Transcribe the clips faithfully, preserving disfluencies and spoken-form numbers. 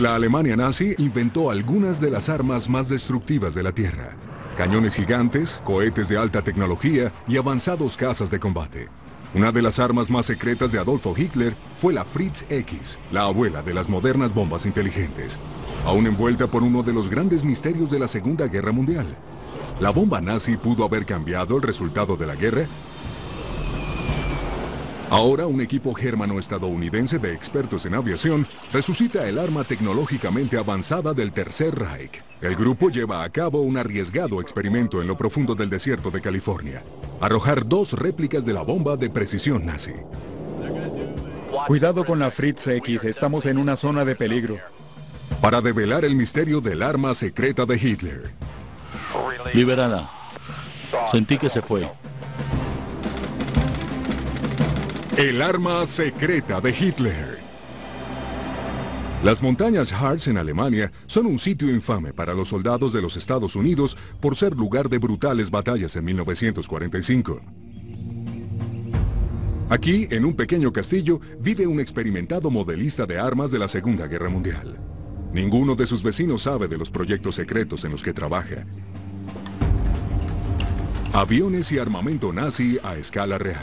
La Alemania nazi inventó algunas de las armas más destructivas de la Tierra: cañones gigantes, cohetes de alta tecnología y avanzados cazas de combate. Una de las armas más secretas de Adolfo Hitler fue la Fritz X, la abuela de las modernas bombas inteligentes, aún envuelta por uno de los grandes misterios de la Segunda Guerra Mundial. ¿La bomba nazi pudo haber cambiado el resultado de la guerra? Ahora, un equipo germano-estadounidense de expertos en aviación resucita el arma tecnológicamente avanzada del Tercer Reich. El grupo lleva a cabo un arriesgado experimento en lo profundo del desierto de California: arrojar dos réplicas de la bomba de precisión nazi. Cuidado con la Fritz X, estamos en una zona de peligro. Para develar el misterio del arma secreta de Hitler. Libérala. Sentí que se fue. El arma secreta de Hitler. Las montañas Harz en Alemania son un sitio infame para los soldados de los Estados Unidos por ser lugar de brutales batallas en mil novecientos cuarenta y cinco. Aquí, en un pequeño castillo, vive un experimentado modelista de armas de la Segunda Guerra Mundial. Ninguno de sus vecinos sabe de los proyectos secretos en los que trabaja. Aviones y armamento nazi a escala real.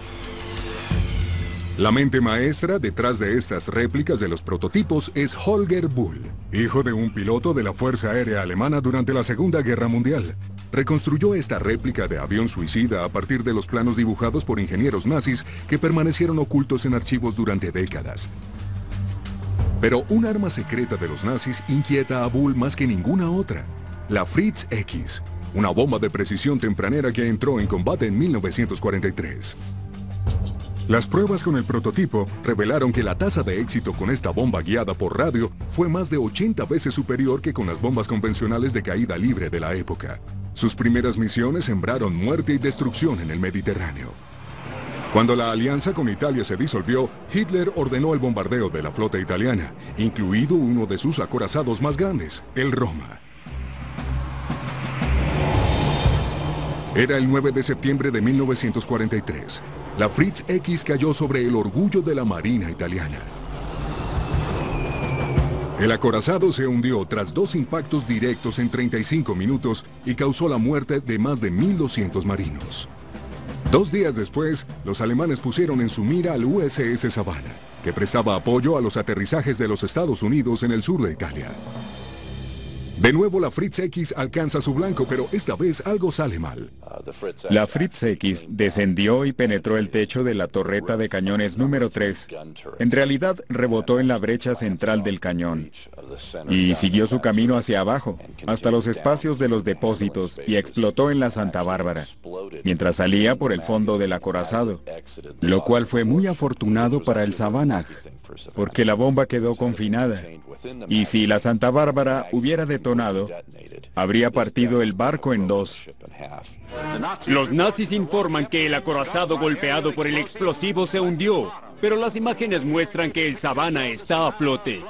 La mente maestra detrás de estas réplicas de los prototipos es Holger Bull, hijo de un piloto de la Fuerza Aérea Alemana durante la Segunda Guerra Mundial. Reconstruyó esta réplica de avión suicida a partir de los planos dibujados por ingenieros nazis que permanecieron ocultos en archivos durante décadas. Pero un arma secreta de los nazis inquieta a Bull más que ninguna otra: la Fritz X, una bomba de precisión tempranera que entró en combate en mil novecientos cuarenta y tres. Las pruebas con el prototipo revelaron que la tasa de éxito con esta bomba guiada por radio fue más de ochenta veces superior que con las bombas convencionales de caída libre de la época. Sus primeras misiones sembraron muerte y destrucción en el Mediterráneo. Cuando la alianza con Italia se disolvió, Hitler ordenó el bombardeo de la flota italiana, incluido uno de sus acorazados más grandes, el Roma. Era el nueve de septiembre de mil novecientos cuarenta y tres. La Fritz X cayó sobre el orgullo de la Marina italiana. El acorazado se hundió tras dos impactos directos en treinta y cinco minutos y causó la muerte de más de mil doscientos marinos. Dos días después, los alemanes pusieron en su mira al U S S Savannah, que prestaba apoyo a los aterrizajes de los Estados Unidos en el sur de Italia. De nuevo la Fritz X alcanza su blanco, pero esta vez algo sale mal. La Fritz X descendió y penetró el techo de la torreta de cañones número tres. En realidad, rebotó en la brecha central del cañón y siguió su camino hacia abajo, hasta los espacios de los depósitos, y explotó en la Santa Bárbara, mientras salía por el fondo del acorazado, lo cual fue muy afortunado para el Savannah, porque la bomba quedó confinada, y si la Santa Bárbara hubiera detonado, habría partido el barco en dos. Los nazis informan que el acorazado golpeado por el explosivo se hundió, pero las imágenes muestran que el Savannah está a flote.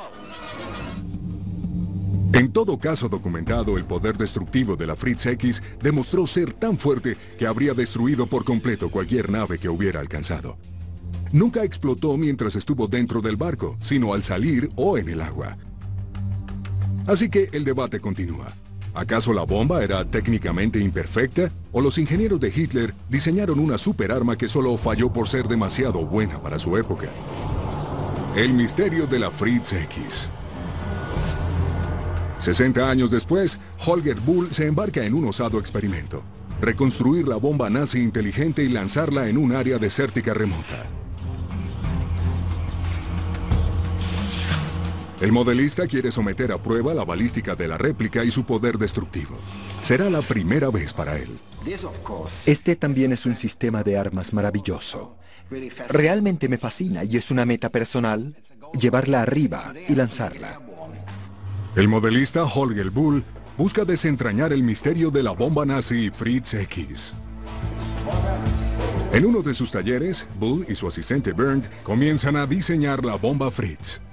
En todo caso documentado, el poder destructivo de la Fritz X demostró ser tan fuerte que habría destruido por completo cualquier nave que hubiera alcanzado. Nunca explotó mientras estuvo dentro del barco, sino al salir o en el agua. Así que el debate continúa. ¿Acaso la bomba era técnicamente imperfecta? ¿O los ingenieros de Hitler diseñaron una superarma que solo falló por ser demasiado buena para su época? El misterio de la Fritz X. sesenta años después, Holger Bull se embarca en un osado experimento: reconstruir la bomba nazi inteligente y lanzarla en un área desértica remota. El modelista quiere someter a prueba la balística de la réplica y su poder destructivo. Será la primera vez para él. Este también es un sistema de armas maravilloso. Realmente me fascina y es una meta personal llevarla arriba y lanzarla. El modelista Holger Bull busca desentrañar el misterio de la bomba nazi Fritz X. En uno de sus talleres, Bull y su asistente Bernd comienzan a diseñar la bomba Fritz.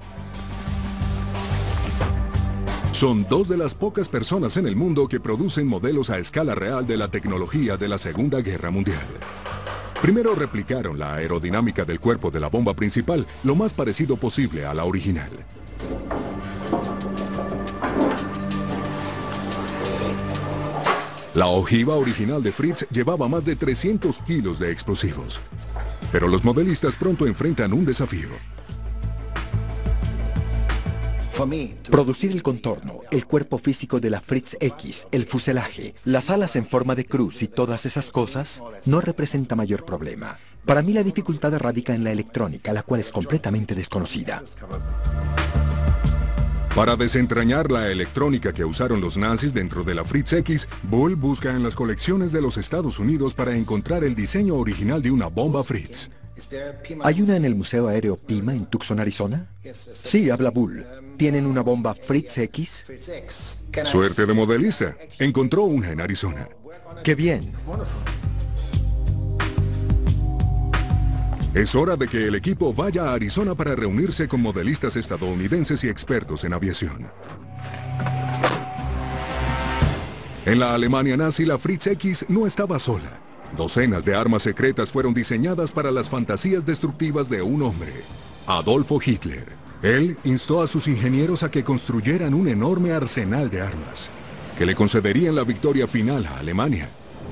Son dos de las pocas personas en el mundo que producen modelos a escala real de la tecnología de la Segunda Guerra Mundial. Primero replicaron la aerodinámica del cuerpo de la bomba principal lo más parecido posible a la original. La ojiva original de Fritz llevaba más de trescientos kilos de explosivos. Pero los modelistas pronto enfrentan un desafío. Producir el contorno, el cuerpo físico de la Fritz X, el fuselaje, las alas en forma de cruz y todas esas cosas no representa mayor problema. Para mí la dificultad radica en la electrónica, la cual es completamente desconocida. Para desentrañar la electrónica que usaron los nazis dentro de la Fritz X, Bull busca en las colecciones de los Estados Unidos para encontrar el diseño original de una bomba Fritz. ¿Hay una en el Museo Aéreo Pima en Tucson, Arizona? Sí, habla Bull. ¿Tienen una bomba Fritz X? Suerte de modelista. Encontró una en Arizona. ¡Qué bien! Es hora de que el equipo vaya a Arizona para reunirse con modelistas estadounidenses y expertos en aviación. En la Alemania nazi, la Fritz X no estaba sola. Docenas de armas secretas fueron diseñadas para las fantasías destructivas de un hombre, Adolfo Hitler. Él instó a sus ingenieros a que construyeran un enorme arsenal de armas, que le concederían la victoria final a Alemania.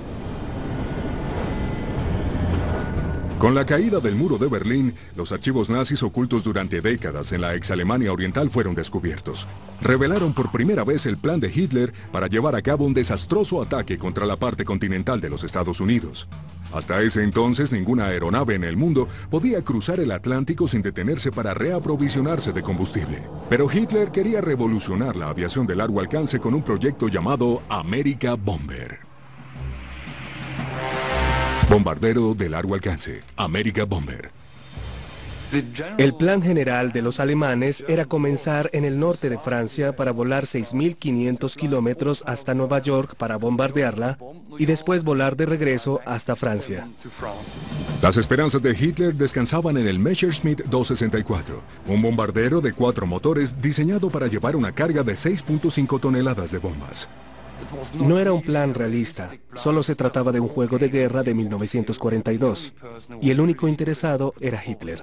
Con la caída del muro de Berlín, los archivos nazis ocultos durante décadas en la ex-Alemania oriental fueron descubiertos. Revelaron por primera vez el plan de Hitler para llevar a cabo un desastroso ataque contra la parte continental de los Estados Unidos. Hasta ese entonces, ninguna aeronave en el mundo podía cruzar el Atlántico sin detenerse para reaprovisionarse de combustible. Pero Hitler quería revolucionar la aviación de largo alcance con un proyecto llamado America Bomber. Bombardero de largo alcance, America Bomber. El plan general de los alemanes era comenzar en el norte de Francia para volar seis mil quinientos kilómetros hasta Nueva York para bombardearla y después volar de regreso hasta Francia. Las esperanzas de Hitler descansaban en el Messerschmitt doscientos sesenta y cuatro, un bombardero de cuatro motores diseñado para llevar una carga de seis punto cinco toneladas de bombas. No era un plan realista, solo se trataba de un juego de guerra de mil novecientos cuarenta y dos, y el único interesado era Hitler.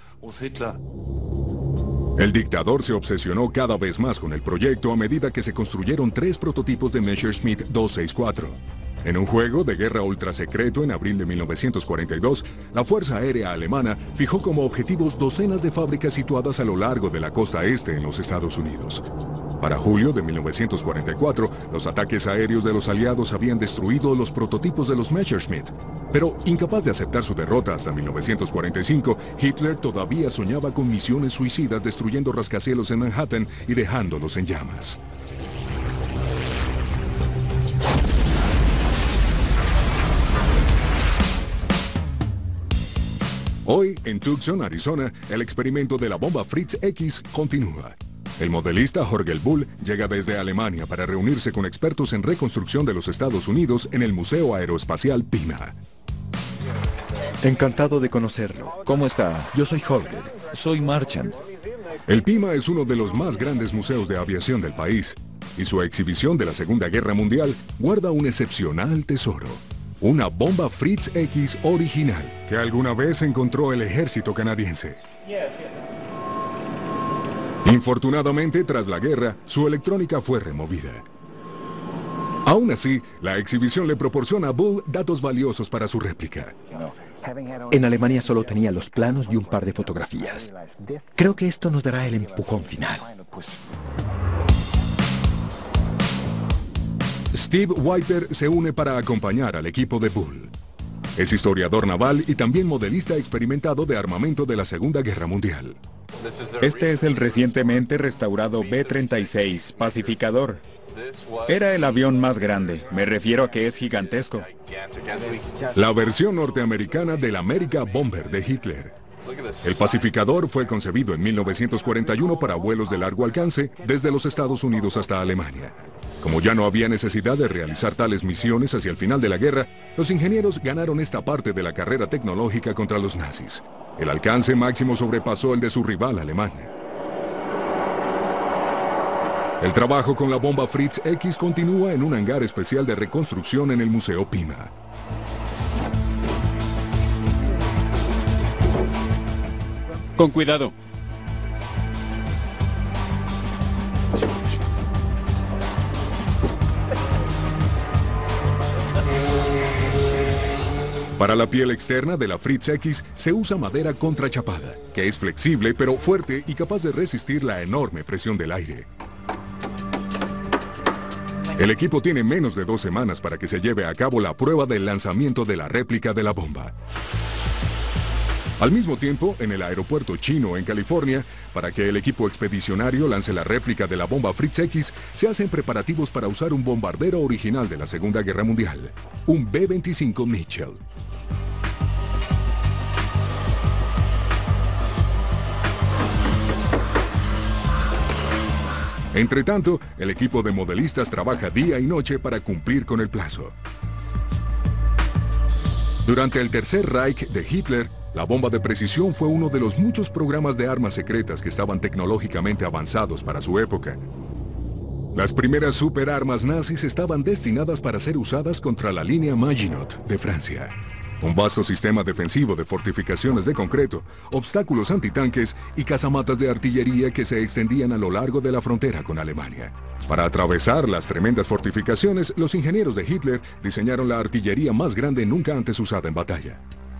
El dictador se obsesionó cada vez más con el proyecto a medida que se construyeron tres prototipos de Messerschmitt doscientos sesenta y cuatro. En un juego de guerra ultrasecreto en abril de mil novecientos cuarenta y dos, la Fuerza Aérea Alemana fijó como objetivos docenas de fábricas situadas a lo largo de la costa este en los Estados Unidos. Para julio de mil novecientos cuarenta y cuatro, los ataques aéreos de los aliados habían destruido los prototipos de los Messerschmitt. Pero incapaz de aceptar su derrota hasta mil novecientos cuarenta y cinco, Hitler todavía soñaba con misiones suicidas destruyendo rascacielos en Manhattan y dejándolos en llamas. Hoy, en Tucson, Arizona, el experimento de la bomba Fritz X continúa. El modelista Holger Bull llega desde Alemania para reunirse con expertos en reconstrucción de los Estados Unidos en el Museo Aeroespacial Pima. Encantado de conocerlo. ¿Cómo está? Yo soy Holger. Soy Marchand. El Pima es uno de los más grandes museos de aviación del país, y su exhibición de la Segunda Guerra Mundial guarda un excepcional tesoro. Una bomba Fritz X original que alguna vez encontró el ejército canadiense. Infortunadamente, tras la guerra, su electrónica fue removida. Aún así, la exhibición le proporciona a Bull datos valiosos para su réplica. En Alemania solo tenía los planos y un par de fotografías. Creo que esto nos dará el empujón final. Steve Wiper se une para acompañar al equipo de Bull. Es historiador naval y también modelista experimentado de armamento de la Segunda Guerra Mundial. Este es el recientemente restaurado B treinta y seis Pacificador. Era el avión más grande, me refiero a que es gigantesco. La versión norteamericana del America Bomber de Hitler. El Pacificador fue concebido en mil novecientos cuarenta y uno para vuelos de largo alcance desde los Estados Unidos hasta Alemania. Como ya no había necesidad de realizar tales misiones hacia el final de la guerra, los ingenieros ganaron esta parte de la carrera tecnológica contra los nazis. El alcance máximo sobrepasó el de su rival alemán. El trabajo con la bomba Fritz X continúa en un hangar especial de reconstrucción en el Museo Pima. Con cuidado. Para la piel externa de la Fritz X se usa madera contrachapada, que es flexible pero fuerte y capaz de resistir la enorme presión del aire. El equipo tiene menos de dos semanas para que se lleve a cabo la prueba del lanzamiento de la réplica de la bomba. Al mismo tiempo, en el aeropuerto chino en California, para que el equipo expedicionario lance la réplica de la bomba Fritz X, se hacen preparativos para usar un bombardero original de la Segunda Guerra Mundial, un B veinticinco Mitchell. Entre tanto, el equipo de modelistas trabaja día y noche para cumplir con el plazo. Durante el Tercer Reich de Hitler, la bomba de precisión fue uno de los muchos programas de armas secretas que estaban tecnológicamente avanzados para su época. Las primeras superarmas nazis estaban destinadas para ser usadas contra la línea Maginot de Francia. Un vasto sistema defensivo de fortificaciones de concreto, obstáculos antitanques y casamatas de artillería que se extendían a lo largo de la frontera con Alemania. Para atravesar las tremendas fortificaciones, los ingenieros de Hitler diseñaron la artillería más grande nunca antes usada en batalla.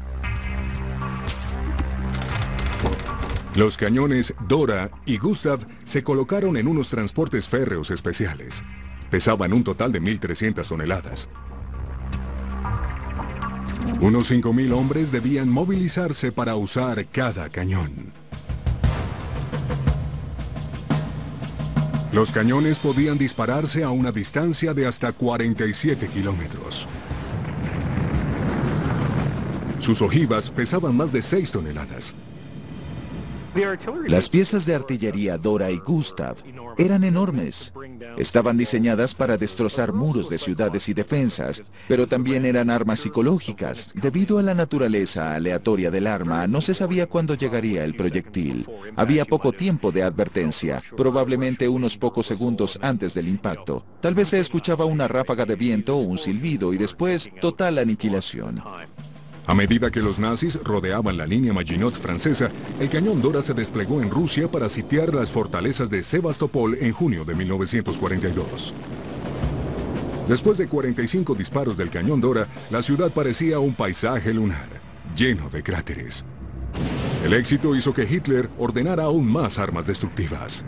Los cañones Dora y Gustav se colocaron en unos transportes férreos especiales. Pesaban un total de mil trescientas toneladas. Unos cinco mil hombres debían movilizarse para usar cada cañón. Los cañones podían dispararse a una distancia de hasta cuarenta y siete kilómetros. Sus ojivas pesaban más de seis toneladas. Las piezas de artillería Dora y Gustav eran enormes. Estaban diseñadas para destrozar muros de ciudades y defensas, pero también eran armas psicológicas. Debido a la naturaleza aleatoria del arma, no se sabía cuándo llegaría el proyectil. Había poco tiempo de advertencia, probablemente unos pocos segundos antes del impacto. Tal vez se escuchaba una ráfaga de viento o un silbido y después total aniquilación. A medida que los nazis rodeaban la línea Maginot francesa, el cañón Dora se desplegó en Rusia para sitiar las fortalezas de Sebastopol en junio de mil novecientos cuarenta y dos. Después de cuarenta y cinco disparos del cañón Dora, la ciudad parecía un paisaje lunar, lleno de cráteres. El éxito hizo que Hitler ordenara aún más armas destructivas.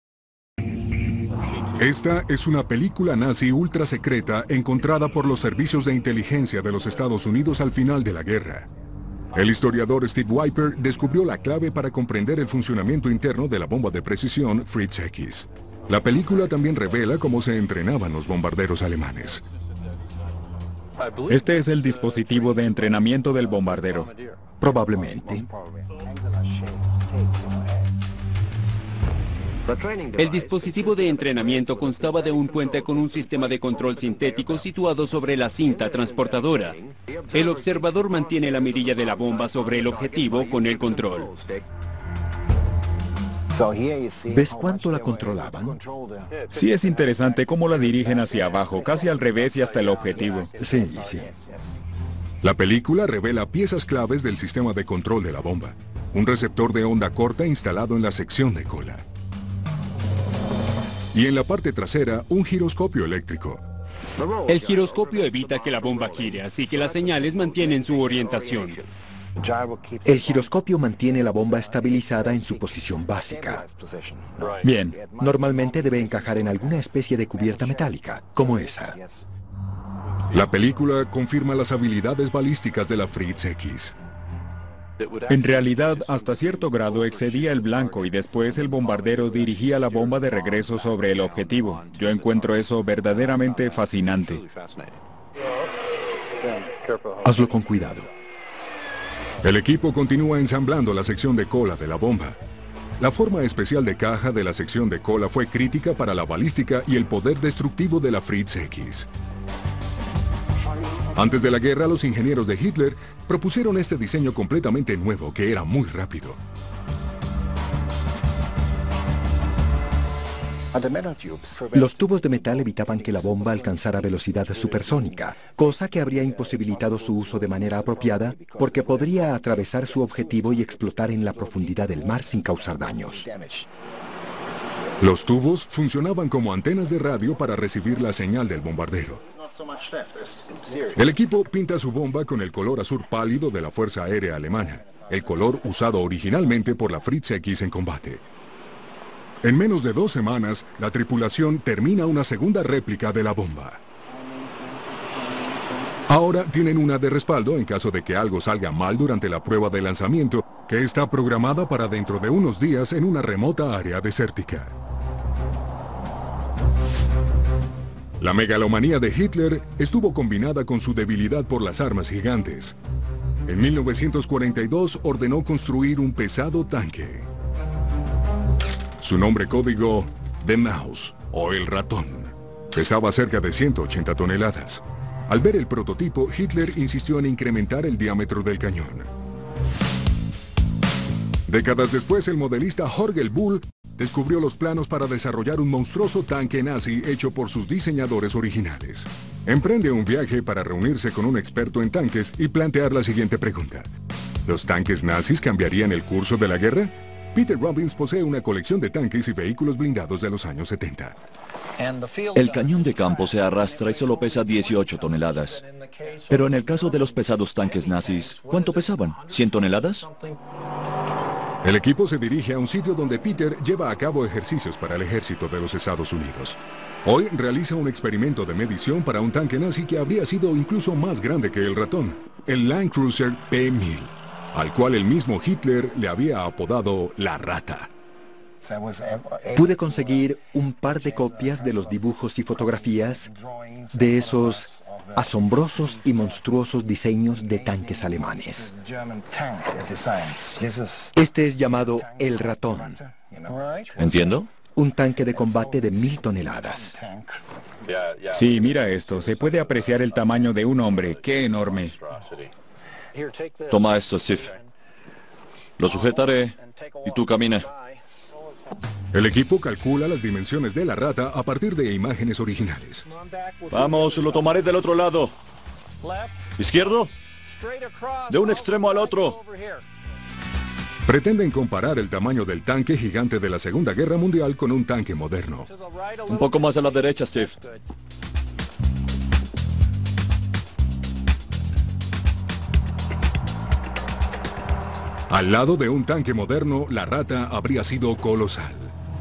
Esta es una película nazi ultra secreta encontrada por los servicios de inteligencia de los Estados Unidos al final de la guerra. El historiador Steve Weiper descubrió la clave para comprender el funcionamiento interno de la bomba de precisión Fritz X. La película también revela cómo se entrenaban los bombarderos alemanes. Este es el dispositivo de entrenamiento del bombardero. Probablemente. El dispositivo de entrenamiento constaba de un puente con un sistema de control sintético situado sobre la cinta transportadora. El observador mantiene la mirilla de la bomba sobre el objetivo con el control. ¿Ves cuánto la controlaban? Sí, es interesante cómo la dirigen hacia abajo, casi al revés y hasta el objetivo. Sí, sí. La película revela piezas claves del sistema de control de la bomba. Un receptor de onda corta instalado en la sección de cola. Y en la parte trasera, un giroscopio eléctrico. El giroscopio evita que la bomba gire, así que las señales mantienen su orientación. El giroscopio mantiene la bomba estabilizada en su posición básica. Bien. Normalmente debe encajar en alguna especie de cubierta metálica, como esa. La película confirma las habilidades balísticas de la Fritz X. En realidad, hasta cierto grado excedía el blanco y después el bombardero dirigía la bomba de regreso sobre el objetivo. Yo encuentro eso verdaderamente fascinante. Hazlo con cuidado. El equipo continúa ensamblando la sección de cola de la bomba. La forma especial de caja de la sección de cola fue crítica para la balística y el poder destructivo de la Fritz X. Antes de la guerra, los ingenieros de Hitler propusieron este diseño completamente nuevo, que era muy rápido. Los tubos de metal evitaban que la bomba alcanzara velocidad supersónica, cosa que habría imposibilitado su uso de manera apropiada, porque podría atravesar su objetivo y explotar en la profundidad del mar sin causar daños. Los tubos funcionaban como antenas de radio para recibir la señal del bombardero. El equipo pinta su bomba con el color azul pálido de la Fuerza Aérea Alemana, el color usado originalmente por la Fritz X en combate. En menos de dos semanas, la tripulación termina una segunda réplica de la bomba. Ahora tienen una de respaldo en caso de que algo salga mal durante la prueba de lanzamiento, que está programada para dentro de unos días en una remota área desértica. La megalomanía de Hitler estuvo combinada con su debilidad por las armas gigantes. En mil novecientos cuarenta y dos ordenó construir un pesado tanque. Su nombre código, The Mouse, o el ratón. Pesaba cerca de ciento ochenta toneladas. Al ver el prototipo, Hitler insistió en incrementar el diámetro del cañón. Décadas después, el modelista Holger Bull descubrió los planos para desarrollar un monstruoso tanque nazi hecho por sus diseñadores originales. Emprende un viaje para reunirse con un experto en tanques y plantear la siguiente pregunta. ¿Los tanques nazis cambiarían el curso de la guerra? Peter Robbins posee una colección de tanques y vehículos blindados de los años setenta. El cañón de campo se arrastra y solo pesa dieciocho toneladas. Pero en el caso de los pesados tanques nazis, ¿cuánto pesaban? ¿cien toneladas? El equipo se dirige a un sitio donde Peter lleva a cabo ejercicios para el ejército de los Estados Unidos. Hoy realiza un experimento de medición para un tanque nazi que habría sido incluso más grande que el ratón, el Land Cruiser P mil, al cual el mismo Hitler le había apodado la rata. Pude conseguir un par de copias de los dibujos y fotografías de esos asombrosos y monstruosos diseños de tanques alemanes. Este es llamado el ratón. ¿Entiendo? Un tanque de combate de mil toneladas. Sí, mira esto. Se puede apreciar el tamaño de un hombre. ¡Qué enorme! Toma esto, Steve. Lo sujetaré y tú camina. El equipo calcula las dimensiones de la rata a partir de imágenes originales. Vamos, lo tomaré del otro lado. ¿Izquierdo? De un extremo al otro. Pretenden comparar el tamaño del tanque gigante de la Segunda Guerra Mundial con un tanque moderno. Un poco más a la derecha, Steve. Al lado de un tanque moderno, la rata habría sido colosal.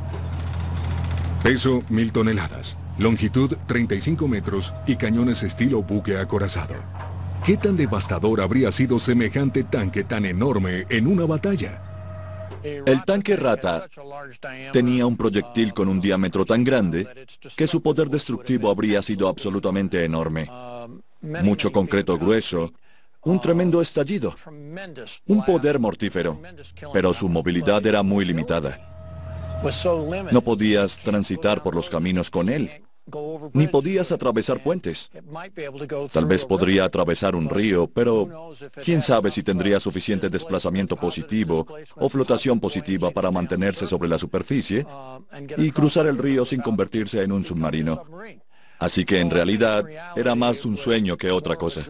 Peso mil toneladas, longitud treinta y cinco metros y cañones estilo buque acorazado. ¿Qué tan devastador habría sido semejante tanque tan enorme en una batalla? El tanque rata tenía un proyectil con un diámetro tan grande que su poder destructivo habría sido absolutamente enorme. Mucho concreto grueso, un tremendo estallido, un poder mortífero, pero su movilidad era muy limitada. No podías transitar por los caminos con él, ni podías atravesar puentes. Tal vez podría atravesar un río, pero quién sabe si tendría suficiente desplazamiento positivo o flotación positiva para mantenerse sobre la superficie y cruzar el río sin convertirse en un submarino. Así que en realidad era más un sueño que otra cosa.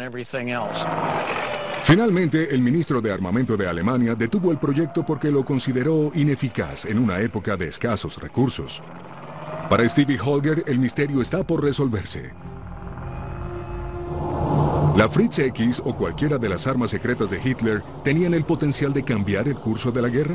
Finalmente, el ministro de Armamento de Alemania detuvo el proyecto porque lo consideró ineficaz en una época de escasos recursos. Para Stevie Holger, el misterio está por resolverse. ¿La Fritz X o cualquiera de las armas secretas de Hitler tenían el potencial de cambiar el curso de la guerra?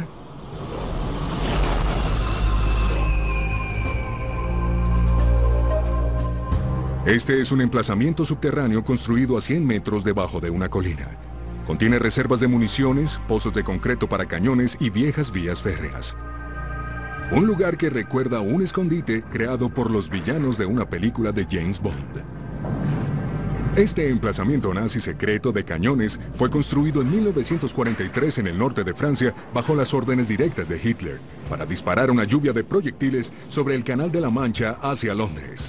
Este es un emplazamiento subterráneo construido a cien metros debajo de una colina. Contiene reservas de municiones, pozos de concreto para cañones y viejas vías férreas. Un lugar que recuerda un escondite creado por los villanos de una película de James Bond. Este emplazamiento nazi secreto de cañones fue construido en mil novecientos cuarenta y tres en el norte de Francia bajo las órdenes directas de Hitler para disparar una lluvia de proyectiles sobre el Canal de la Mancha hacia Londres.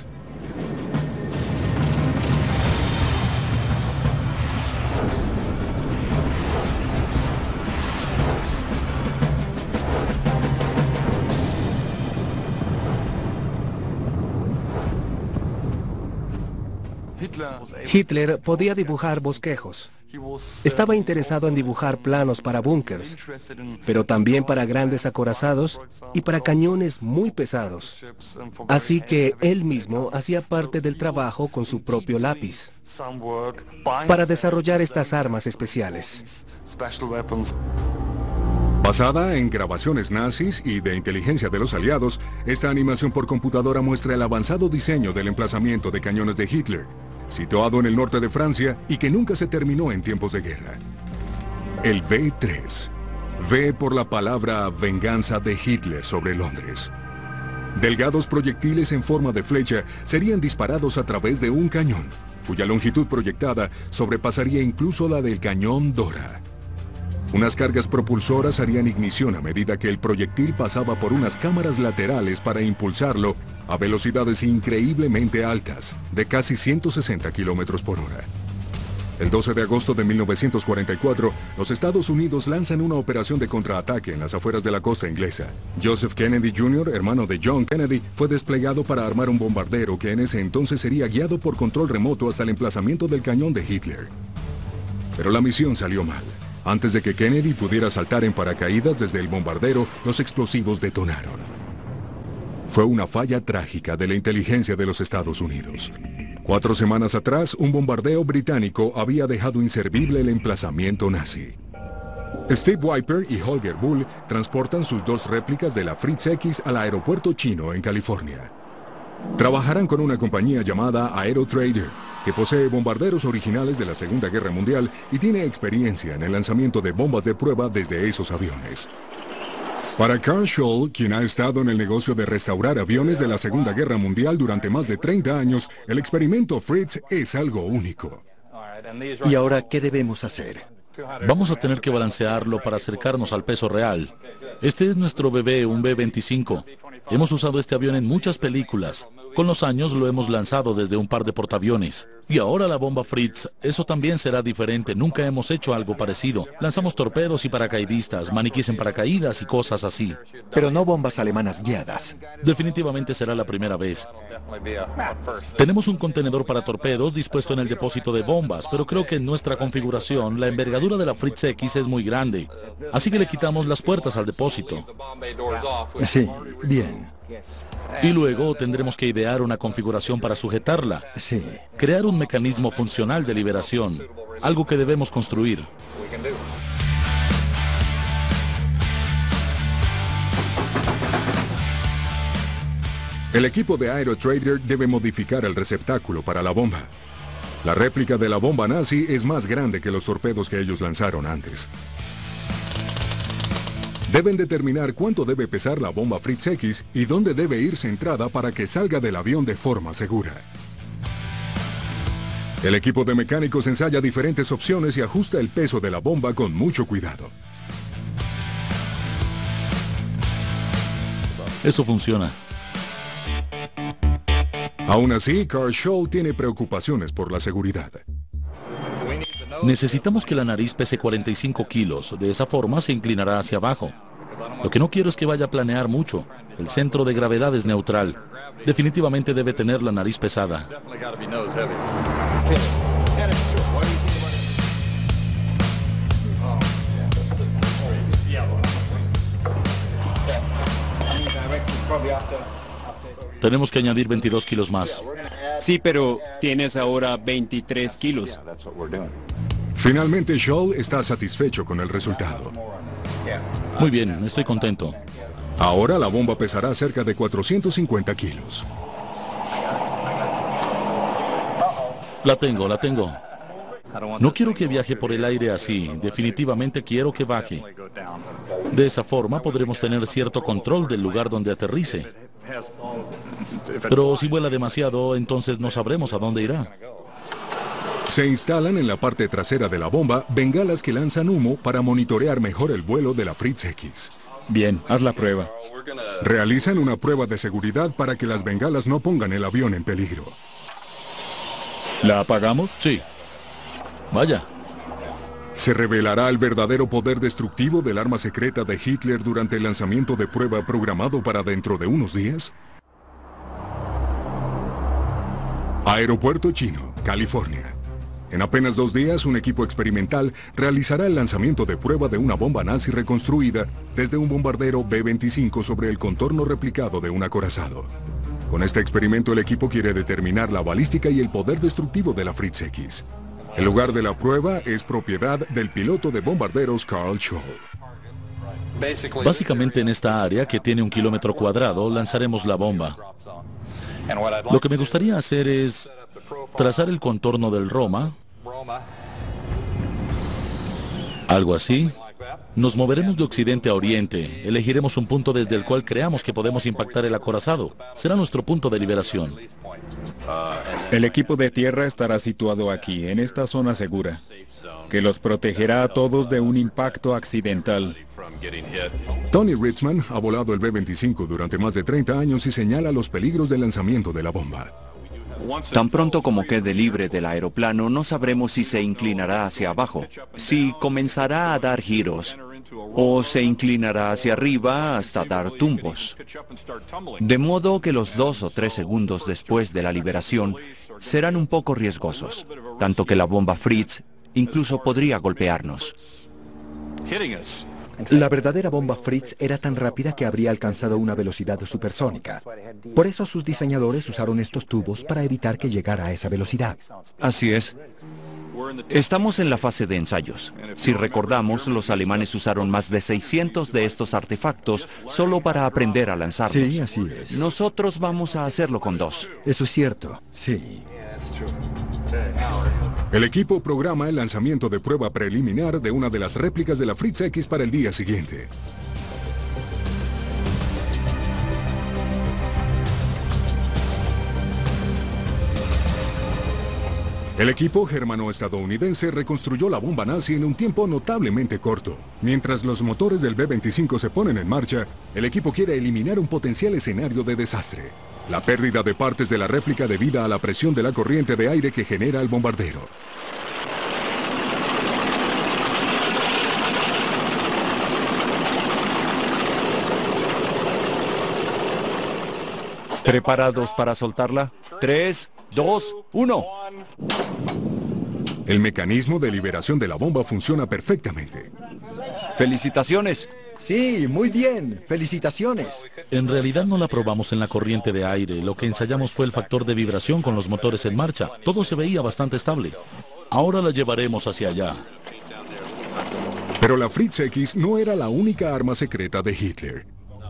Hitler podía dibujar bosquejos. Estaba interesado en dibujar planos para búnkers, pero también para grandes acorazados y para cañones muy pesados. Así que él mismo hacía parte del trabajo con su propio lápiz para desarrollar estas armas especiales. Basada en grabaciones nazis y de inteligencia de los aliados, esta animación por computadora muestra el avanzado diseño del emplazamiento de cañones de Hitler, situado en el norte de Francia y que nunca se terminó en tiempos de guerra. El V tres. V por la palabra venganza de Hitler sobre Londres. Delgados proyectiles en forma de flecha serían disparados a través de un cañón, cuya longitud proyectada sobrepasaría incluso la del cañón Dora. Unas cargas propulsoras harían ignición a medida que el proyectil pasaba por unas cámaras laterales para impulsarlo a velocidades increíblemente altas, de casi ciento sesenta kilómetros por hora. El doce de agosto de mil novecientos cuarenta y cuatro, los Estados Unidos lanzan una operación de contraataque en las afueras de la costa inglesa. Joseph Kennedy junior, hermano de John Kennedy, fue desplegado para armar un bombardero que en ese entonces sería guiado por control remoto hasta el emplazamiento del cañón de Hitler. Pero la misión salió mal. Antes de que Kennedy pudiera saltar en paracaídas desde el bombardero, los explosivos detonaron. Fue una falla trágica de la inteligencia de los Estados Unidos. Cuatro semanas atrás, un bombardeo británico había dejado inservible el emplazamiento nazi. Steve Wiper y Holger Bull transportan sus dos réplicas de la Fritz X al aeropuerto chino en California. Trabajarán con una compañía llamada Aerotrader, que posee bombarderos originales de la Segunda Guerra Mundial y tiene experiencia en el lanzamiento de bombas de prueba desde esos aviones. Para Carl Scholl, quien ha estado en el negocio de restaurar aviones de la Segunda Guerra Mundial durante más de treinta años, el experimento Fritz es algo único. ¿Y ahora qué debemos hacer? Vamos a tener que balancearlo para acercarnos al peso real. Este es nuestro bebé, un B veinticinco. Hemos usado este avión en muchas películas. Con los años lo hemos lanzado desde un par de portaaviones. Y ahora la bomba Fritz, eso también será diferente. Nunca hemos hecho algo parecido. Lanzamos torpedos y paracaidistas, maniquíes en paracaídas y cosas así. Pero no bombas alemanas guiadas. Definitivamente será la primera vez. Tenemos un contenedor para torpedos dispuesto en el depósito de bombas, pero creo que en nuestra configuración la envergadura de la Fritz X es muy grande. Así que le quitamos las puertas al depósito. Sí, bien. Y luego tendremos que idear una configuración para sujetarla. Sí. Crear un mecanismo funcional de liberación. Algo que debemos construir. El equipo de Aerotrader debe modificar el receptáculo para la bomba. La réplica de la bomba nazi es más grande que los torpedos que ellos lanzaron antes. Deben determinar cuánto debe pesar la bomba Fritz X y dónde debe ir centrada para que salga del avión de forma segura. El equipo de mecánicos ensaya diferentes opciones y ajusta el peso de la bomba con mucho cuidado. Eso funciona. Aún así, Carl Scholl tiene preocupaciones por la seguridad. Necesitamos que la nariz pese cuarenta y cinco kilos. De esa forma se inclinará hacia abajo. Lo que no quiero es que vaya a planear mucho. El centro de gravedad es neutral. Definitivamente debe tener la nariz pesada. Tenemos que añadir veintidós kilos más. Sí, pero tienes ahora veintitrés kilos. Finalmente, Scholl está satisfecho con el resultado. Muy bien, estoy contento. Ahora la bomba pesará cerca de cuatrocientos cincuenta kilos. La tengo, la tengo. No quiero que viaje por el aire así. Definitivamente quiero que baje. De esa forma podremos tener cierto control del lugar donde aterrice. Pero si vuela demasiado, entonces no sabremos a dónde irá. Se instalan en la parte trasera de la bomba bengalas que lanzan humo para monitorear mejor el vuelo de la Fritz X. Bien, haz la prueba. Realizan una prueba de seguridad para que las bengalas no pongan el avión en peligro. ¿La apagamos? Sí. Vaya. ¿Se revelará el verdadero poder destructivo del arma secreta de Hitler durante el lanzamiento de prueba programado para dentro de unos días? Aeropuerto Chino, California. En apenas dos días, un equipo experimental realizará el lanzamiento de prueba de una bomba nazi reconstruida desde un bombardero B veinticinco sobre el contorno replicado de un acorazado. Con este experimento, el equipo quiere determinar la balística y el poder destructivo de la Fritz X. El lugar de la prueba es propiedad del piloto de bombarderos Carl Scholl. Básicamente en esta área, que tiene un kilómetro cuadrado, lanzaremos la bomba. Lo que me gustaría hacer es trazar el contorno del Roma, algo así. Nos moveremos de occidente a oriente, elegiremos un punto desde el cual creamos que podemos impactar el acorazado. Será nuestro punto de liberación. El equipo de tierra estará situado aquí, en esta zona segura, que los protegerá a todos de un impacto accidental. Tony Ritzman ha volado el B veinticinco durante más de treinta años y señala los peligros del lanzamiento de la bomba. Tan pronto como quede libre del aeroplano, no sabremos si se inclinará hacia abajo, si comenzará a dar giros, o se inclinará hacia arriba hasta dar tumbos. De modo que los dos o tres segundos después de la liberación serán un poco riesgosos, tanto que la bomba Fritz incluso podría golpearnos. La verdadera bomba Fritz era tan rápida que habría alcanzado una velocidad supersónica. Por eso sus diseñadores usaron estos tubos para evitar que llegara a esa velocidad. Así es. Estamos en la fase de ensayos. Si recordamos, los alemanes usaron más de seiscientos de estos artefactos solo para aprender a lanzarlos. Sí, así es. Nosotros vamos a hacerlo con dos. Eso es cierto, sí. El equipo programa el lanzamiento de prueba preliminar de una de las réplicas de la Fritz X para el día siguiente. El equipo germano-estadounidense reconstruyó la bomba nazi en un tiempo notablemente corto. Mientras los motores del B veinticinco se ponen en marcha, el equipo quiere eliminar un potencial escenario de desastre: la pérdida de partes de la réplica debida a la presión de la corriente de aire que genera el bombardero. ¿Preparados para soltarla? Tres, dos, uno. El mecanismo de liberación de la bomba funciona perfectamente. ¡Felicitaciones! Sí, muy bien. Felicitaciones. En realidad no la probamos en la corriente de aire. Lo que ensayamos fue el factor de vibración con los motores en marcha. Todo se veía bastante estable. Ahora la llevaremos hacia allá. Pero la Fritz X no era la única arma secreta de Hitler.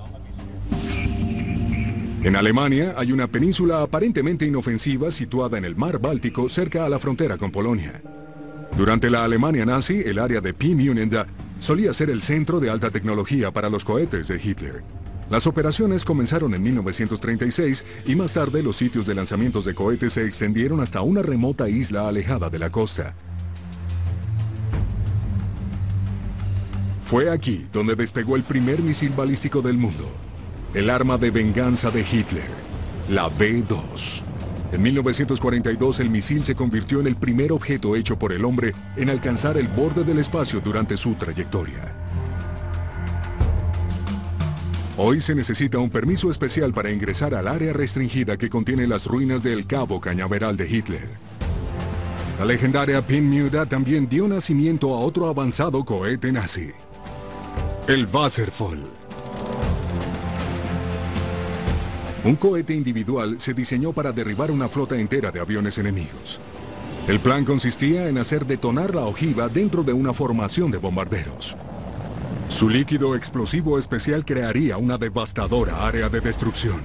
En Alemania hay una península aparentemente inofensiva situada en el mar Báltico, cerca a la frontera con Polonia. Durante la Alemania nazi, el área de Peenemünde solía ser el centro de alta tecnología para los cohetes de Hitler. Las operaciones comenzaron en mil novecientos treinta y seis y más tarde los sitios de lanzamientos de cohetes se extendieron hasta una remota isla alejada de la costa. Fue aquí donde despegó el primer misil balístico del mundo, el arma de venganza de Hitler, la V dos. En mil novecientos cuarenta y dos el misil se convirtió en el primer objeto hecho por el hombre en alcanzar el borde del espacio durante su trayectoria. Hoy se necesita un permiso especial para ingresar al área restringida que contiene las ruinas del Cabo Cañaveral de Hitler. La legendaria Peenemünde también dio nacimiento a otro avanzado cohete nazi, el Wasserfall. Un cohete individual se diseñó para derribar una flota entera de aviones enemigos. El plan consistía en hacer detonar la ojiva dentro de una formación de bombarderos. Su líquido explosivo especial crearía una devastadora área de destrucción.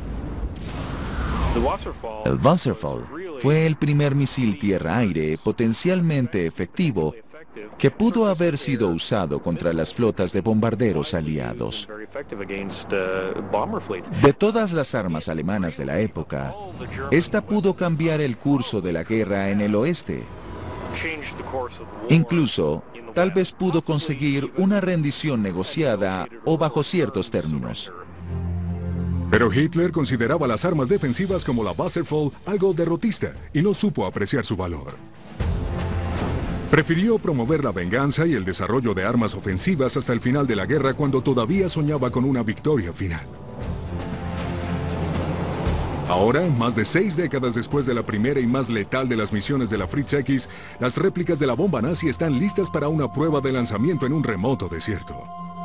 El Wasserfall fue el primer misil tierra-aire potencialmente efectivo que pudo haber sido usado contra las flotas de bombarderos aliados. De todas las armas alemanas de la época, esta pudo cambiar el curso de la guerra en el oeste. Incluso, tal vez pudo conseguir una rendición negociada o bajo ciertos términos. Pero Hitler consideraba las armas defensivas como la Wasserfall algo derrotista y no supo apreciar su valor. Prefirió promover la venganza y el desarrollo de armas ofensivas hasta el final de la guerra, cuando todavía soñaba con una victoria final. Ahora, más de seis décadas después de la primera y más letal de las misiones de la Fritz X, las réplicas de la bomba nazi están listas para una prueba de lanzamiento en un remoto desierto.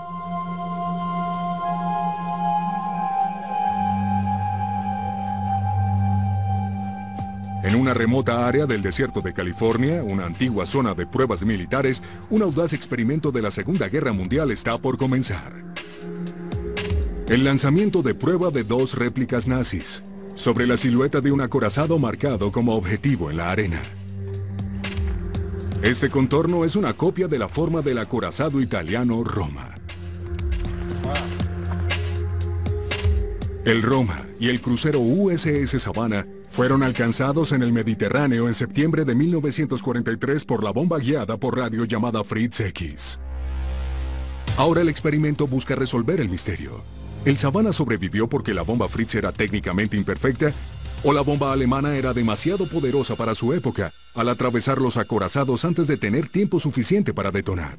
En una remota área del desierto de California, una antigua zona de pruebas militares, un audaz experimento de la Segunda Guerra Mundial está por comenzar. El lanzamiento de prueba de dos réplicas nazis sobre la silueta de un acorazado marcado como objetivo en la arena. Este contorno es una copia de la forma del acorazado italiano Roma. El Roma y el crucero U S S Savannah fueron alcanzados en el Mediterráneo en septiembre de mil novecientos cuarenta y tres por la bomba guiada por radio llamada Fritz X. Ahora el experimento busca resolver el misterio. ¿El Savannah sobrevivió porque la bomba Fritz era técnicamente imperfecta? ¿O la bomba alemana era demasiado poderosa para su época al atravesar los acorazados antes de tener tiempo suficiente para detonar?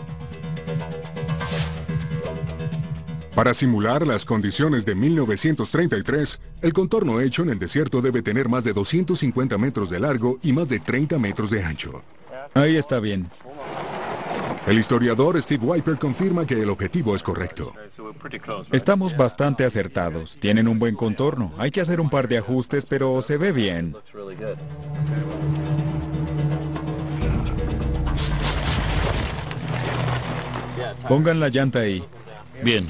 Para simular las condiciones de mil novecientos treinta y tres, el contorno hecho en el desierto debe tener más de doscientos cincuenta metros de largo y más de treinta metros de ancho. Ahí está bien. El historiador Steve Wiper confirma que el objetivo es correcto. Estamos bastante acertados. Tienen un buen contorno. Hay que hacer un par de ajustes, pero se ve bien. Pongan la llanta ahí. Bien.